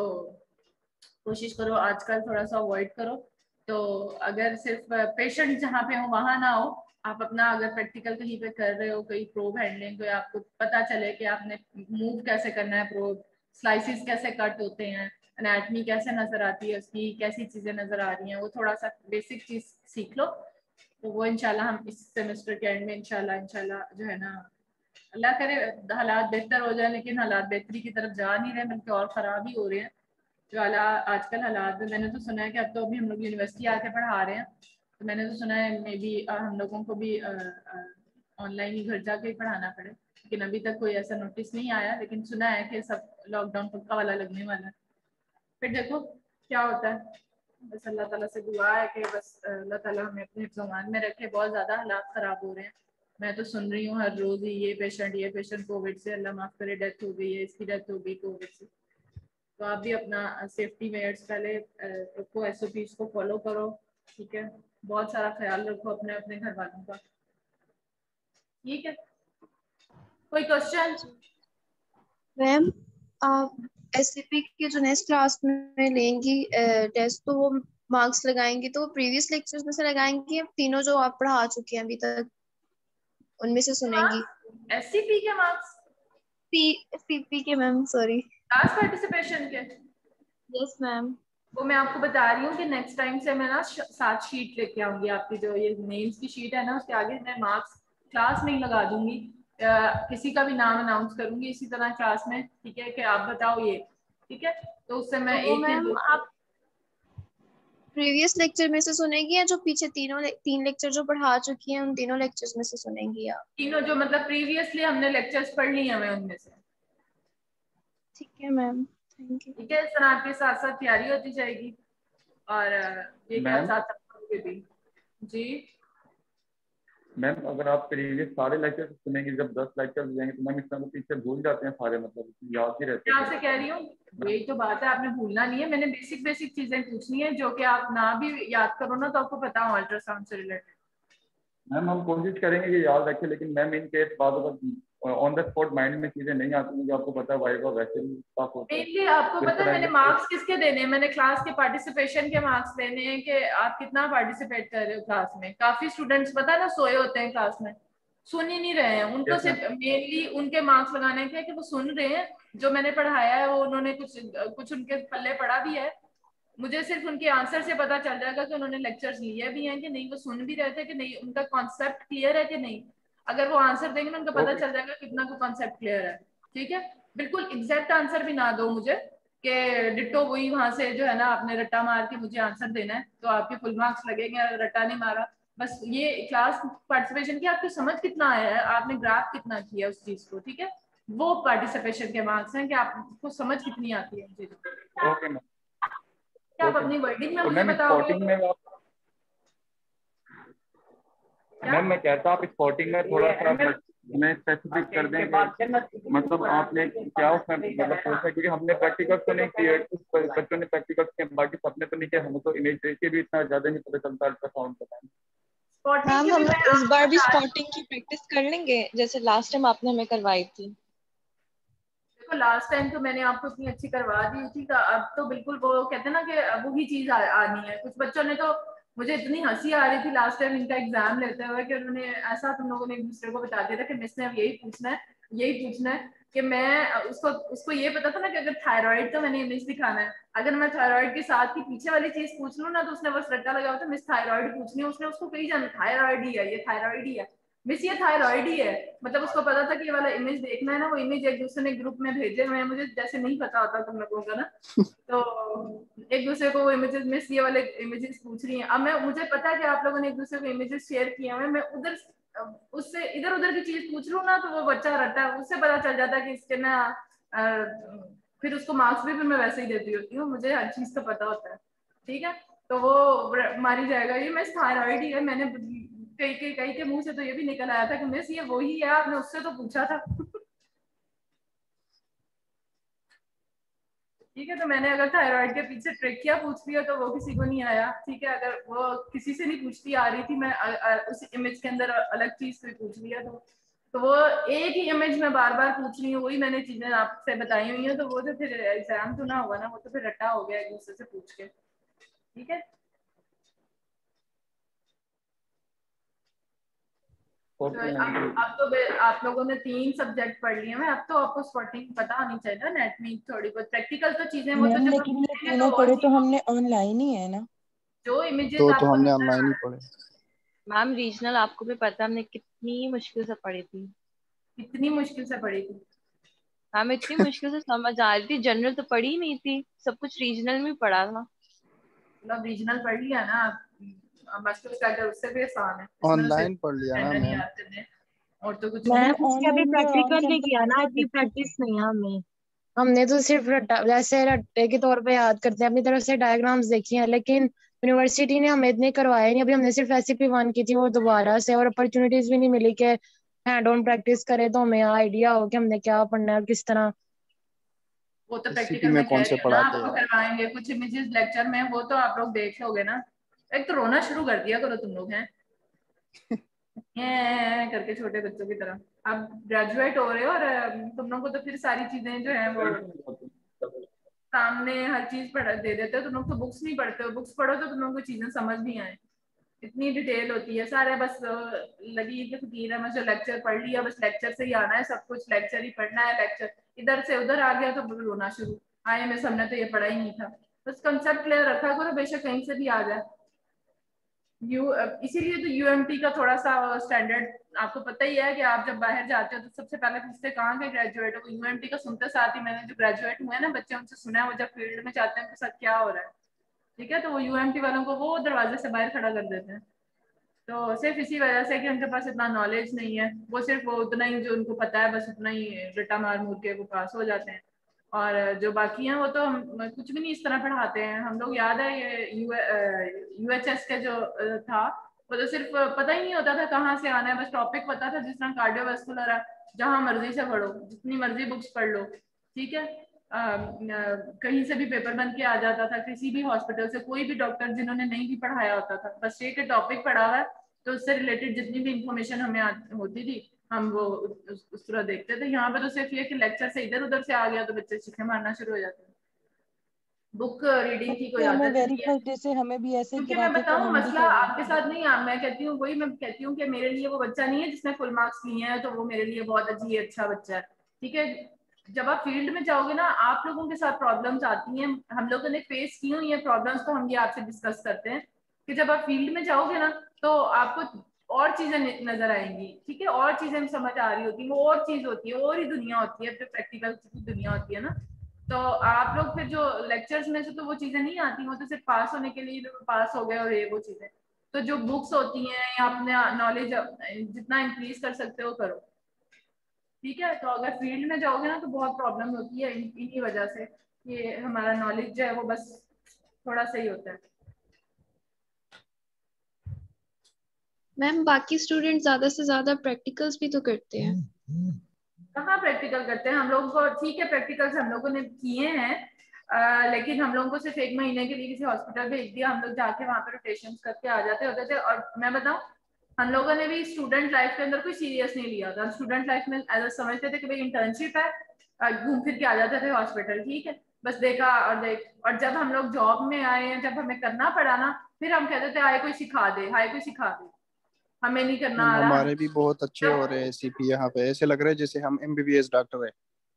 Speaker 1: कोशिश करो आजकल थोड़ा सा अवॉइड करो। तो अगर सिर्फ पेशेंट जहाँ पे हो वहां ना हो, आप अपना अगर प्रैक्टिकल कहीं पे कर रहे हो, कोई प्रोब हैंडलिंग, तो आपको पता चले कि आपने मूव कैसे करना है प्रोब, स्लाइसिस कैसे कट होते हैं, एनाटमी कैसे नजर आती है उसकी, कैसी चीजें नजर आ रही हैं, वो थोड़ा सा बेसिक चीज सीख लो। तो वो इंशाल्लाह हम इस सेमेस्टर के एंड में इंशाल्लाह इंशाल्लाह जो है ना, अल्लाह करे हालात बेहतर हो जाए, लेकिन हालात बेहतरी की तरफ जा नहीं रहे बल्कि और ख़राब ही हो रहे हैं जो हालात आजकल हालात में। मैंने तो सुना है कि अब तो अभी हम लोग यूनिवर्सिटी आके पढ़ा रहे हैं, तो मैंने तो सुना है मे बी हम लोगों को भी ऑनलाइन ही घर जाके ही पढ़ाना पड़े, लेकिन अभी तक कोई ऐसा नोटिस नहीं आया, लेकिन सुना है कि सब लॉकडाउन पक्का वाला लगने वाला है। फिर देखो क्या होता है, बस अल्लाह ताला से दुआ है कि बस अल्लाह ताला हमें अपने हिफ्ज़-ओ-अमान में रखे। बहुत ज़्यादा हालात ख़राब हो रहे हैं, मैं तो सुन रही हूँ हर रोज़ ही ये पेशेंट ये पेशेंट कोविड से, अल्लाह माफ़ करे डेथ हो गई है, इसकी डेथ हो गई कोविड से। तो आप भी अपना सेफ्टी मेजर्स पहले रखो, एस ओ पीज़ को फॉलो करो, ठीक है, बहुत सारा ख्याल रखो अपने अपने घर वालों का, ठीक है। कोई क्वेश्चन?
Speaker 8: मैम आप एससीपी के जो नेक्स्ट क्लास में लेंगी टेस्ट, तो वो मार्क्स लगाएंगी तो प्रीवियस लेक्चर्स में से लगाएंगी या तीनों जो आप पढ़ा चुके हैं अभी तक उनमें से सुनेंगी?
Speaker 1: एससीपी के मार्क्स?
Speaker 8: पी पीपी के मैम, सॉरी,
Speaker 1: क्लास पार्टिसिपेशन के?
Speaker 8: Yes ma'am.
Speaker 1: वो मैं आपको बता रही हूँ कि नेक्स्ट टाइम से मैं ना सात शीट लेके आऊंगी, आपकी जो ये नेम्स की शीट है ना उसके आगे मैं मार्क्स क्लास में ही लगा दूंगी, आ, किसी का भी नाम अनाउंस करूंगी इसी तरह क्लास में, ठीक है, कि आप बताओ ये, ठीक है, तो उससे मैं
Speaker 8: तो वो
Speaker 1: एक या
Speaker 8: मैम
Speaker 1: दो
Speaker 8: आप प्रीवियस लेक्चर में से सुनेंगी या जो पीछे तीनों ले, तीन लेक्चर जो पढ़ा चुकी हैं उन तीनों लेक्चर्स में से सुनेंगी आप?
Speaker 1: तीनों जो मतलब प्रीवियसली हमने लेक्चर्स पढ़ लिए हमें उनमें से।
Speaker 8: ठीक है मैम, थैंक यू।
Speaker 1: ठीक है, इस तरह आपके साथ साथ तैयारी होती जाएगी, और ये क्या
Speaker 13: मैम
Speaker 1: साथ साथ भी। जी
Speaker 13: मैम, अगर आप प्रीवियस सारे लेक्चर सुनेंगे, जब दस लेक्चर हो जाएंगे तो मैम इस तरह पीछे भूल जाते हैं सारे, मतलब याद ही रहते
Speaker 1: मैं
Speaker 13: हैं।
Speaker 1: आपसे कह रही हूँ यही तो बात है, आपने भूलना नहीं है, मैंने बेसिक बेसिक चीजें पूछनी है जो कि आप ना भी याद करो ना तो आपको पता हो अल्ट्रासाउंड से रिलेटेड।
Speaker 13: मैम हम कोशिश करेंगे कि याद रखें, लेकिन मैम इन केस बाद ऑन द स्पॉट माइंड में चीजें नहीं आती मुझे, आपको पता है वाइवा वैसे भी टफ होता है।
Speaker 1: मेनली आपको पता है मैंने मार्क्स किसके देने हैं, मैंने क्लास के पार्टिसिपेशन के मार्क्स देने हैं कि आप कितना पार्टिसिपेट कर रहे हो क्लास में। काफी स्टूडेंट्स पता है ना सोए होते हैं क्लास में, सुन ही नहीं रहे हैं, उनको सिर्फ मेनली उनके मार्क्स लगाने के कि वो सुन रहे हैं जो मैंने पढ़ाया है, वो उन्होंने कुछ कुछ उनके पल्ले पढ़ा भी है, मुझे सिर्फ उनके आंसर से पता चल जाएगा कि उन्होंने लेक्चर्स लिए भी हैं कि नहीं, वो सुन भी रहे थे कि नहीं, उनका कॉन्सेप्ट क्लियर है कि नहीं। अगर वो आंसर देंगे ना उनको पता चल जाएगा कितना को कॉन्सेप्ट क्लियर है, ठीक है। बिल्कुल एग्जैक्ट आंसर भी ना दो मुझे कि डिट्टो वही वहां से जो है ना आपने रट्टा मार के मुझे आंसर देना है तो आपके फुल मार्क्स लगेंगे, रट्टा नहीं मारा। बस ये क्लास पार्टिसिपेशन की आपकी समझ कितना आया है, आपने ग्राफ कितना किया उस चीज को, ठीक है, वो पार्टिसिपेशन के मार्क्स हैं कि आपको समझ कितनी आती है चीज।
Speaker 13: ओके मैम,
Speaker 1: क्या आप अपनी वर्डिंग में
Speaker 13: तो
Speaker 1: मुझे
Speaker 13: मैम
Speaker 1: बताओगे?
Speaker 13: स्पॉटिंग में आप मैम मैं कहता आप स्पॉटिंग में थोड़ा सा मैं स्पेसिफिक कर दें कि मतलब आपने क्या उसमें मतलब सोचा, क्योंकि हमने प्रैक्टिकल्स तो नहीं किए, कुछ बच्चों ने प्रैक्टिकल्स किए, बाकी सबने तो नहीं किया, हमें तो इमेज देख के भी इतना ज्यादा नहीं पता चलता अल्ट्रासाउंड का।
Speaker 14: मैम हम इस बार भी स्पॉटिंग की प्रैक्टिस कर लेंगे जैसे लास्ट टाइम आपने हमें करवाई थी।
Speaker 1: देखो लास्ट टाइम तो मैंने आपको इतनी अच्छी करवा दी थी, अब तो बिल्कुल वो कहते हैं ना कि वही चीज आनी है। कुछ बच्चों ने तो मुझे इतनी हंसी आ रही थी लास्ट टाइम इनका एग्जाम लेते हुए कि उन्होंने ऐसा तुम लोगों ने एक दूसरे को बता दिया था कि मिस ने अब यही पूछना है यही पूछना है कि मैं उसको उसको ये पता था ना कि अगर थायराइड तो मैंने इमेज दिखाना है, अगर मैं थायराइड के साथ की पीछे वाली चीज पूछ लूँ ना तो उसने बस रट्टा लगा था मिस थायराइड पूछनी है, उसने उसको कही जाना थायराइड ही है, ये थायराइड ही है मिस, ये थायराइड ही है। मतलब उसको पता था कि ये वाला इमेज देखना है ना, वो इमेज एक दूसरे ने ग्रुप में भेजे हुए हैं, मुझे जैसे नहीं पता होता तुम लोगों का ना, तो एक दूसरे को वो इमेजेस मिस ये वाले इमेजेस पूछ रही हैं। अब मैं मुझे पता है कि आप लोगों ने एक दूसरे को इमेजेस शेयर किए हुए, मैं उधर उससे इधर उधर की चीज पूछ लूँ ना तो वो बच्चा रहता है, उससे पता चल जाता है कि इसके ना फिर उसको मार्क्स भी फिर मैं वैसे ही देती होती हूँ, मुझे हर चीज का पता होता है। ठीक है, तो वो मारी जाएगा ये मिस थायराइड ही है, मैंने कई कई कई के मुंह से तो ये भी निकल आया था कि मिस ये वही है, आपने उससे तो पूछा था। ठीक है, तो मैंने अगर थायराइड के पीछे ट्रिकिया पूछ लिया तो वो किसी को नहीं आया। ठीक है, अगर वो किसी से नहीं पूछती आ रही थी, मैं अ, अ, उस इमेज के अंदर अलग चीज से पूछ लिया तो तो वो एक ही इमेज में बार बार पूछ रही हूँ, वही मैंने चीजें आपसे बताई हुई हैं, तो वो तो फिर एग्जाम तो ना होगा ना, वो तो फिर रट्टा हो गया एक दूसरे से पूछ के। ठीक है, तो अब अब तो आप लोगों ने तीन सब्जेक्ट पढ़ लिए हैं, अब तो आपको स्पॉटिंग पता होनी चाहिए, नेट में थोड़ी बहुत प्रैक्टिकल तो चीजें वो तो जब
Speaker 15: लेकिन ये तीनों पढ़े तो हमने ऑनलाइन ही है ना,
Speaker 1: जो इमेजेस
Speaker 12: तो
Speaker 1: आपको
Speaker 12: तो हमने ऑनलाइन ही पढ़े।
Speaker 14: मैम रीजनल आपको भी पता हमने कितनी मुश्किल से पढ़ी थी,
Speaker 1: कितनी मुश्किल से पढ़ी थी
Speaker 14: मैम इतनी मुश्किल से समझ आ रही थी, जनरल तो पढ़ी ही नहीं थी, सब कुछ रीजनल में पढ़ा था।
Speaker 1: मतलब रीजनल पढ़ लिया ना, मास्टर्स का उससे भी आसान है,
Speaker 12: ऑनलाइन पढ़ लिया ना मैम,
Speaker 1: और तो कुछ
Speaker 16: मैम
Speaker 1: नहीं।
Speaker 16: उसके अभी प्रैक्टिकल नहीं किया ना, इतनी प्रैक्टिस नहीं है हमें, हमने तो सिर्फ रट्टा वैसे रट्टे के तौर पे याद करते हैं, अपनी तरफ से डायग्राम्स देखी हैं, लेकिन यूनिवर्सिटी ने हमें इतने करवाए नहीं। अभी हमने सिर्फ एससीपी वन की थी, वो दोबारा से, और अपॉर्चुनिटीज भी नहीं मिली कि हैंड ऑन प्रैक्टिस करें तो हमें आइडिया हो कि हमने क्या पढ़ना है और किस तरह।
Speaker 1: वो तो प्रैक्टिकल में कह रही हूँ ना आपको करवाएंगे, कुछ इमेजेस लेक्चर में वो तो आप लोग देख लोगे ना। एक तो रोना शुरू कर दिया करो तुम लोग हैं ये करके छोटे बच्चों की तरह। अब ग्रेजुएट हो रहे हो और तुम लोग को तो फिर सारी चीजें जो है वो सामने हर चीज पढ़ दे देते हो, तुम लोग तो बुक्स नहीं पढ़ते हो, बुक्स पढ़ो तो तुम लोग को चीजें समझ नहीं आए, इतनी डिटेल होती है सारे, बस लगी कि फकीर है मुझे लेक्चर पढ़ लिया, बस लेक्चर से ही आना है, सब कुछ लेक्चर ही पढ़ना है, लेक्चर इधर से उधर आ गया तो रोना शुरू, आए में हमने तो ये पढ़ा ही नहीं था। बस कंसेप्ट क्लियर रखा करो, बेशक कहीं से भी आ जाए। यू इसीलिए तो यूएमटी का थोड़ा सा स्टैंडर्ड आपको पता ही है कि आप जब बाहर जाते हो तो सबसे पहले पूछते कहाँ के ग्रेजुएट हो, यूएमटी का सुनते साथ ही मैंने जो ग्रेजुएट हुए हैं ना बच्चे उनसे सुना है वो जब फील्ड में जाते हैं उनके साथ क्या हो रहा है। ठीक है, तो वो यूएमटी वालों को वो दरवाजे से बाहर खड़ा कर देते हैं, तो सिर्फ इसी वजह से कि उनके पास इतना नॉलेज नहीं है, वो सिर्फ वो उतना ही जो उनको पता है बस उतना ही रट्टा मार मूर के वो पास हो जाते हैं, और जो बाकी हैं वो तो हम कुछ भी नहीं इस तरह पढ़ाते हैं। हम लोग याद है ये यू एच एस का जो था वो तो सिर्फ पता ही नहीं होता था कहाँ से आना है, बस टॉपिक पता था, जिस तरह कार्डियोवास्कुलर है जहाँ मर्जी से पढ़ो, जितनी मर्जी बुक्स पढ़ लो। ठीक है, आ, कहीं से भी पेपर बन के आ जाता था, किसी भी हॉस्पिटल से कोई भी डॉक्टर जिन्होंने नहीं भी पढ़ाया होता था, बस ये कि टॉपिक पढ़ा हुआ है तो उससे रिलेटेड जितनी भी इंफॉर्मेशन हमें होती थी हम वो उस, उस तरह देखते थे। यहाँ पे तो सिर्फ ये कि लेक्चर से इधर उधर से आ गया तो बच्चे सीखे मारना शुरू हो जाते हैं, बुक रीडिंग की कोई
Speaker 15: हमें
Speaker 1: आदत
Speaker 15: वेरी
Speaker 1: नहीं है।
Speaker 15: फर्स्ट डे से हमें भी ऐसे
Speaker 1: क्योंकि मैं
Speaker 15: कराते तो
Speaker 1: बताऊं
Speaker 15: हम भी
Speaker 1: मसला
Speaker 15: कर
Speaker 1: आपके साथ नहीं है, मैं कहती हूँ वही मैं कहती हूँ कि मेरे लिए वो बच्चा नहीं है जिसने फुल मार्क्स लिए हैं तो वो मेरे लिए बहुत अच्छी अच्छा बच्चा है। ठीक है, जब आप फील्ड में जाओगे ना आप लोगों के साथ प्रॉब्लम्स आती हैं, हम लोगों ने फेस की हुई है प्रॉब्लम्स, तो हम ये आपसे डिस्कस करते हैं कि जब आप फील्ड में जाओगे ना तो आपको और चीजें नजर आएंगी। ठीक है, और चीजें समझ आ रही होती है, वो और चीज होती है, और ही दुनिया होती है, फिर प्रैक्टिकल की दुनिया होती है ना, तो आप लोग फिर जो लेक्चर्स में से तो वो चीजें नहीं आती, वो तो सिर्फ पास होने के लिए पास हो गए और ये वो चीजें, तो जो बुक्स होती हैं या अपने नॉलेज जितना इंक्रीज कर सकते हो करो। ठीक है, तो अगर फील्ड में जाओगे ना तो बहुत प्रॉब्लम होती है इन्हीं वजह से, ये हमारा नॉलेज जो है वो बस थोड़ा सही होता है।
Speaker 8: मैम बाकी स्टूडेंट ज्यादा से ज्यादा प्रैक्टिकल्स भी तो करते हैं।
Speaker 1: कहाँ प्रैक्टिकल करते हैं हम लोग को? ठीक है प्रैक्टिकल्स हम लोगों ने किए हैं, आ, लेकिन हम लोगों को सिर्फ एक महीने के लिए किसी हॉस्पिटल भेज दिया, हम लोग जाके वहाँ पे रोटेशन करके आ जाते होते थे। और मैं बताऊँ हम लोगों ने भी स्टूडेंट लाइफ के अंदर कोई सीरियस नहीं लिया था। स्टूडेंट लाइफ में ऐसा समझते थे कि भाई इंटर्नशिप है, घूम फिर के आ जाते थे हॉस्पिटल, ठीक है बस देखा और देख। और जब हम लोग जॉब में आए हैं, जब हमें करना पड़ा ना, फिर हम कहते थे हाय कोई सिखा दे, हाय कोई सिखा दे, हमें नहीं करना
Speaker 17: मैम
Speaker 1: आ रहा।
Speaker 17: हमारे भी बहुत अच्छे हो रहे हैं एसीपी यहाँ पे, ऐसे लग रहा है जैसे हम एमबीबीएस डॉक्टर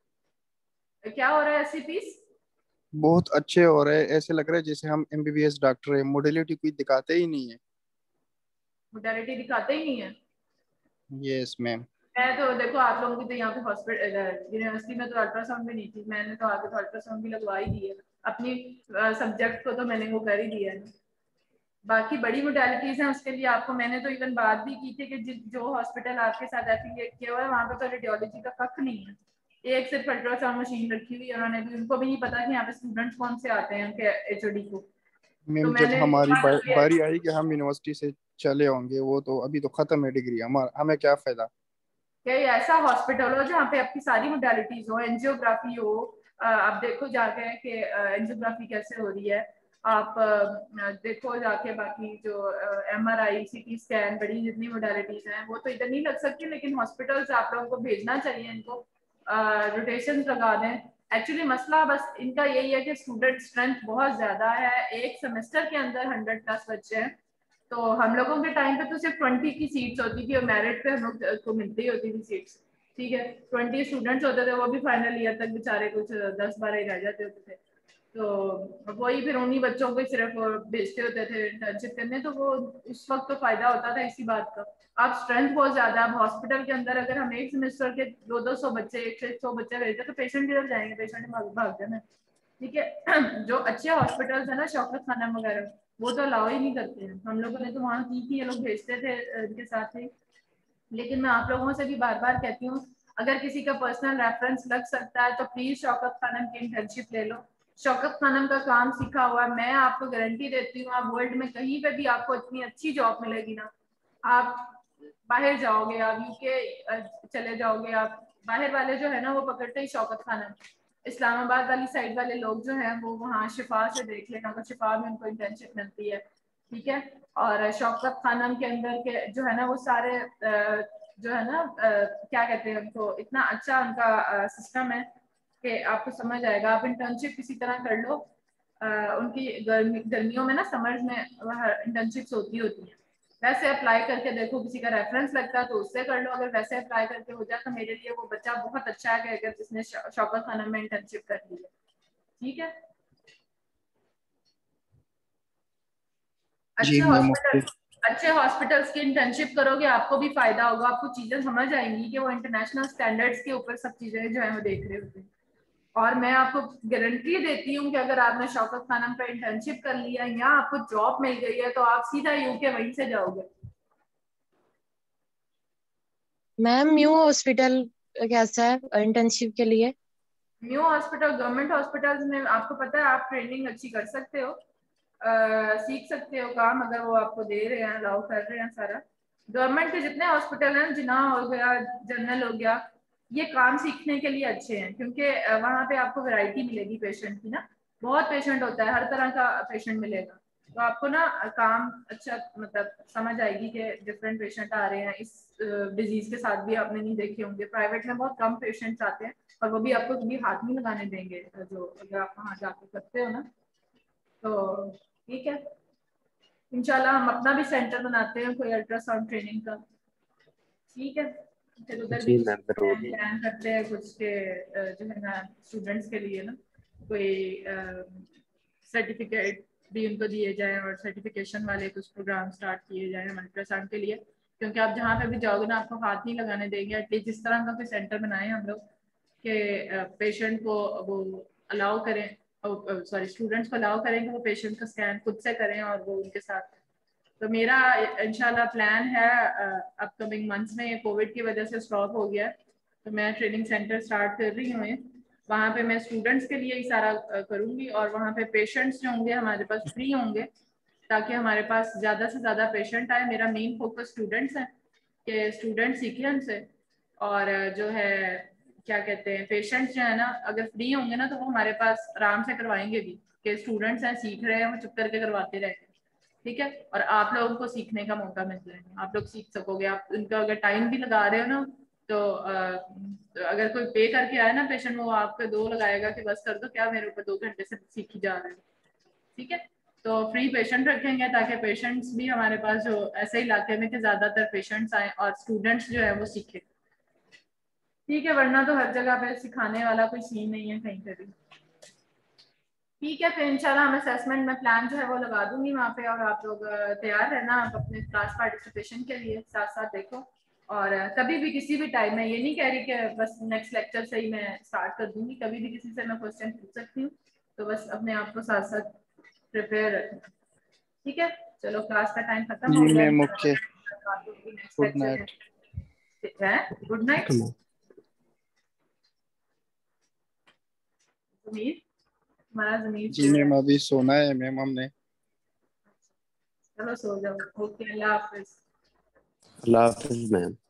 Speaker 17: है।
Speaker 1: क्या हो रहा है एससीपीस?
Speaker 17: बहुत अच्छे हो रहे हैं, ऐसे लग रहा है जैसे हम एमबीबीएस डॉक्टर है। मोडेलिटी कोई दिखाते ही नहीं है।
Speaker 1: मोडेलिटी दिखाते ही नहीं है।
Speaker 17: Yes ma'am.
Speaker 1: मैं तो देखो आप लोगों की तो यहाँ पे हॉस्पिटल यूनिवर्सिटी में तो अल्ट्रासाउंड भी नहीं थी, मैंने तो आगे तो अल्ट्रासाउंड भी लगवा ही दी है अपनी सब्जेक्ट को, तो मैंने वो कर ही दिया है। बाकी बड़ी मोडेलिटीज हैं उसके लिए आपको मैंने तो इवन बात भी की थी कि जो हॉस्पिटल आपके साथ एफिलिएट किया हुआ है वहाँ पे तो रेडियोलॉजी का कख नहीं है, एक सिर्फ अल्ट्रासाउंड मशीन रखी हुई है। उन्होंने भी, उनको भी नहीं पता कि यहाँ पे स्टूडेंट्स कौन से आते हैं उनके एचओडी को।
Speaker 17: मैम
Speaker 1: तो
Speaker 17: जब
Speaker 1: मैंने
Speaker 17: हमारी बारी आई कि हम यूनिवर्सिटी से चले होंगे, वो तो अभी तो खत्म है डिग्री, हमारा हमें क्या फायदा।
Speaker 1: क्या ऐसा हॉस्पिटल हो जहाँ पे आपकी सारी मोडेलिटीज हो, एंजियोग्राफी हो, आप देखो जाके कि एंजियोग्राफी कैसे हो रही है, आप देखो जाके बाकी जो एमआरआई सीटी स्कैन बड़ी जितनी मोडेलिटीज हैं वो तो इधर नहीं लग सकती, लेकिन हॉस्पिटल्स आप लोगों को भेजना चाहिए, इनको रोटेशन लगा दें। एक्चुअली मसला बस इनका यही है कि स्टूडेंट स्ट्रेंथ बहुत ज्यादा है, एक सेमेस्टर के अंदर हंड्रेड प्लस बच्चे हैं। तो हम लोगों के टाइम पे तो सिर्फ ट्वेंटी की सीट्स होती थी और मेरिट पे हम लोग को मिलती ही होती थी सीट्स, ठीक है ट्वेंटी स्टूडेंट्स होते थे, वो भी फाइनल ईयर तक बेचारे कुछ दस बारह ही रह जाते होते थे। तो वही फिर उन्हीं बच्चों को सिर्फ भेजते होते थे इंटर्नशिप करने, तो वो उस वक्त तो फायदा होता था इसी बात का। अब स्ट्रेंथ बहुत ज्यादा है हॉस्पिटल के अंदर, अगर हम एक सेमेस्टर के दो दो सौ बच्चे एक से सौ बच्चे भेजते तो पेशेंट किधर जाएंगे, पेशेंट भाग भाग जाना, ठीक है। जो अच्छे हॉस्पिटल्स है ना शौकत खानम वगैरह, वो तो अलाउ ही नहीं करते हैं। हम लोगों ने तो वहाँ की थी, ये लोग भेजते थे इनके साथ ही। लेकिन मैं आप लोगों से भी बार बार कहती हूँ अगर किसी का पर्सनल रेफरेंस लग सकता है तो प्लीज शौकत खानम की इंटर्नशिप ले लो। शौकत खानम का काम सीखा हुआ है, मैं आपको गारंटी देती हूँ आप वर्ल्ड में कहीं पे भी आपको इतनी अच्छी जॉब मिलेगी ना, आप बाहर जाओगे, आप यूके चले जाओगे, आप बाहर वाले जो है ना वो पकड़ते ही शौकत खानम। इस्लामाबाद वाली साइड वाले लोग जो हैं वो वहाँ शिफा से देख लेना, तो शिफा में उनको इंटर्नशिप मिलती है, ठीक है। और शौकत खानम के अंदर के जो है ना वो सारे जो है ना क्या कहते हैं उनको, इतना अच्छा उनका सिस्टम है कि आपको समझ आएगा। आप इंटर्नशिप किसी तरह कर लो, उनकी गर्मी गर्मियों में ना समर्स में इंटर्नशिप्स होती होती हैं, वैसे अप्लाई करके देखो, किसी का रेफरेंस लगता है तो उससे कर लो। अगर वैसे अप्लाई करके हो जाए तो मेरे लिए वो बच्चा बहुत अच्छा है कि अगर जिसने शौकत खानम में इंटर्नशिप कर ली है, ठीक है। अच्छे हॉस्पिटल अच्छे हॉस्पिटल्स की इंटर्नशिप करोगे आपको भी फायदा होगा, आपको चीजें समझ आएंगी कि वो इंटरनेशनल स्टैंडर्ड्स के ऊपर सब चीजें जो है वो देख रहे होते हैं। और मैं आपको गारंटी देती हूँ कि अगर आपने शौकत खानम पर इंटर्नशिप कर लिया या आपको जॉब मिल गई है तो आप सीधा यूके वहीं से जाओगे।
Speaker 16: मैम न्यू हॉस्पिटल कैसा है इंटर्नशिप के लिए?
Speaker 1: न्यू हॉस्पिटल गवर्नमेंट हॉस्पिटल्स में आपको पता है आप ट्रेनिंग अच्छी कर सकते हो, आ, सीख सकते हो काम, अगर वो आपको दे रहे हैं अलाउ कर रहे हैं सारा। गवर्नमेंट के जितने हॉस्पिटल हैं, जिना हो गया, जनरल हो गया, ये काम सीखने के लिए अच्छे हैं क्योंकि वहाँ पे आपको वैरायटी मिलेगी पेशेंट की ना, बहुत पेशेंट होता है, हर तरह का पेशेंट मिलेगा, तो आपको ना काम अच्छा मतलब समझ आएगी कि डिफरेंट पेशेंट आ रहे हैं। इस डिजीज के साथ भी आपने नहीं देखे होंगे, प्राइवेट में बहुत कम पेशेंट्स आते हैं और वो भी आपको कभी हाथ नहीं लगाने देंगे, जो अगर आप वहाँ जाके करते हो ना। तो ठीक है, इंशाल्लाह हम अपना भी सेंटर बनाते हैं कोई अल्ट्रासाउंड ट्रेनिंग का, ठीक है। फिर उधर भी प्लान करते हैं कुछ के जो है ना स्टूडेंट्स के लिए ना कोई सर्टिफिकेट भी उनको दिए जाए और सर्टिफिकेशन वाले कुछ प्रोग्राम स्टार्ट किए जाए हम अल्ट्रासाउंड के लिए, क्योंकि आप जहाँ पे भी जाओगे ना आपको हाथ नहीं लगाने देंगे। एटलीस्ट इस तरह का कोई सेंटर बनाए हम लोग कि पेशेंट को वो अलाउ करें, सॉरी स्टूडेंट्स को अलाउ करें कि वो पेशेंट का स्कैन खुद से करें और वो उनके साथ। तो मेरा इंशाल्लाह प्लान है अपकमिंग मंथ्स में, ये कोविड की वजह से स्टॉप हो गया तो मैं ट्रेनिंग सेंटर स्टार्ट कर रही हूँ, वहाँ पे मैं स्टूडेंट्स के लिए ही सारा करूँगी और वहाँ पे पेशेंट्स जो होंगे हमारे पास फ्री होंगे, ताकि हमारे पास ज़्यादा से ज़्यादा पेशेंट आए। मेरा मेन फोकस स्टूडेंट्स है कि स्टूडेंट सीखें हमसे, और जो है क्या कहते हैं पेशेंट्स जो है ना अगर फ्री होंगे ना तो वो हमारे पास आराम से करवाएंगे भी, कि स्टूडेंट्स हैं सीख रहे हैं वो चुप करके करवाते रहेंगे, ठीक है। और आप लोगों को सीखने का मौका मिल जाएगा, आप लोग सीख सकोगे। आप उनका अगर टाइम भी लगा रहे हो ना तो आ, अगर कोई पे करके आए ना पेशेंट, वो आप पे दो लगाएगा कि बस कर दो, क्या मेरे ऊपर दो घंटे से सीखी जा रहे हैं, ठीक है। तो फ्री पेशेंट रखेंगे ताकि पेशेंट्स भी हमारे पास जो ऐसे इलाके में कि ज्यादातर पेशेंट्स आए और स्टूडेंट्स जो है वो सीखे, ठीक है। वरना तो हर जगह पे सिखाने वाला कोई सीन नहीं है कहीं पे भी, ठीक है। फिर इंशाल्लाह हम असेसमेंट में प्लान जो है वो लगा दूंगी वहाँ पे, और आप लोग तैयार रहना आप अपने क्लास पार्टिसिपेशन के लिए, साथ साथ देखो। और कभी भी किसी भी टाइम में ये नहीं कह रही कि बस नेक्स्ट लेक्चर से ही मैं स्टार्ट कर दूंगी, कभी भी किसी से मैं क्वेश्चन पूछ सकती हूँ, तो बस अपने आप को साथ साथ प्रिपेयर रखना, ठीक है। चलो क्लास का टाइम खत्म हो
Speaker 17: जी
Speaker 1: गया,
Speaker 17: ma'am, okay, good night.
Speaker 1: Good night Zameer, हमारा जमीर
Speaker 17: जी मैम, अभी सोना है मैम हमने।
Speaker 1: चलो सो जाओ, ओके, अल्लाह हाफिज।
Speaker 3: अल्लाह हाफिज मैम।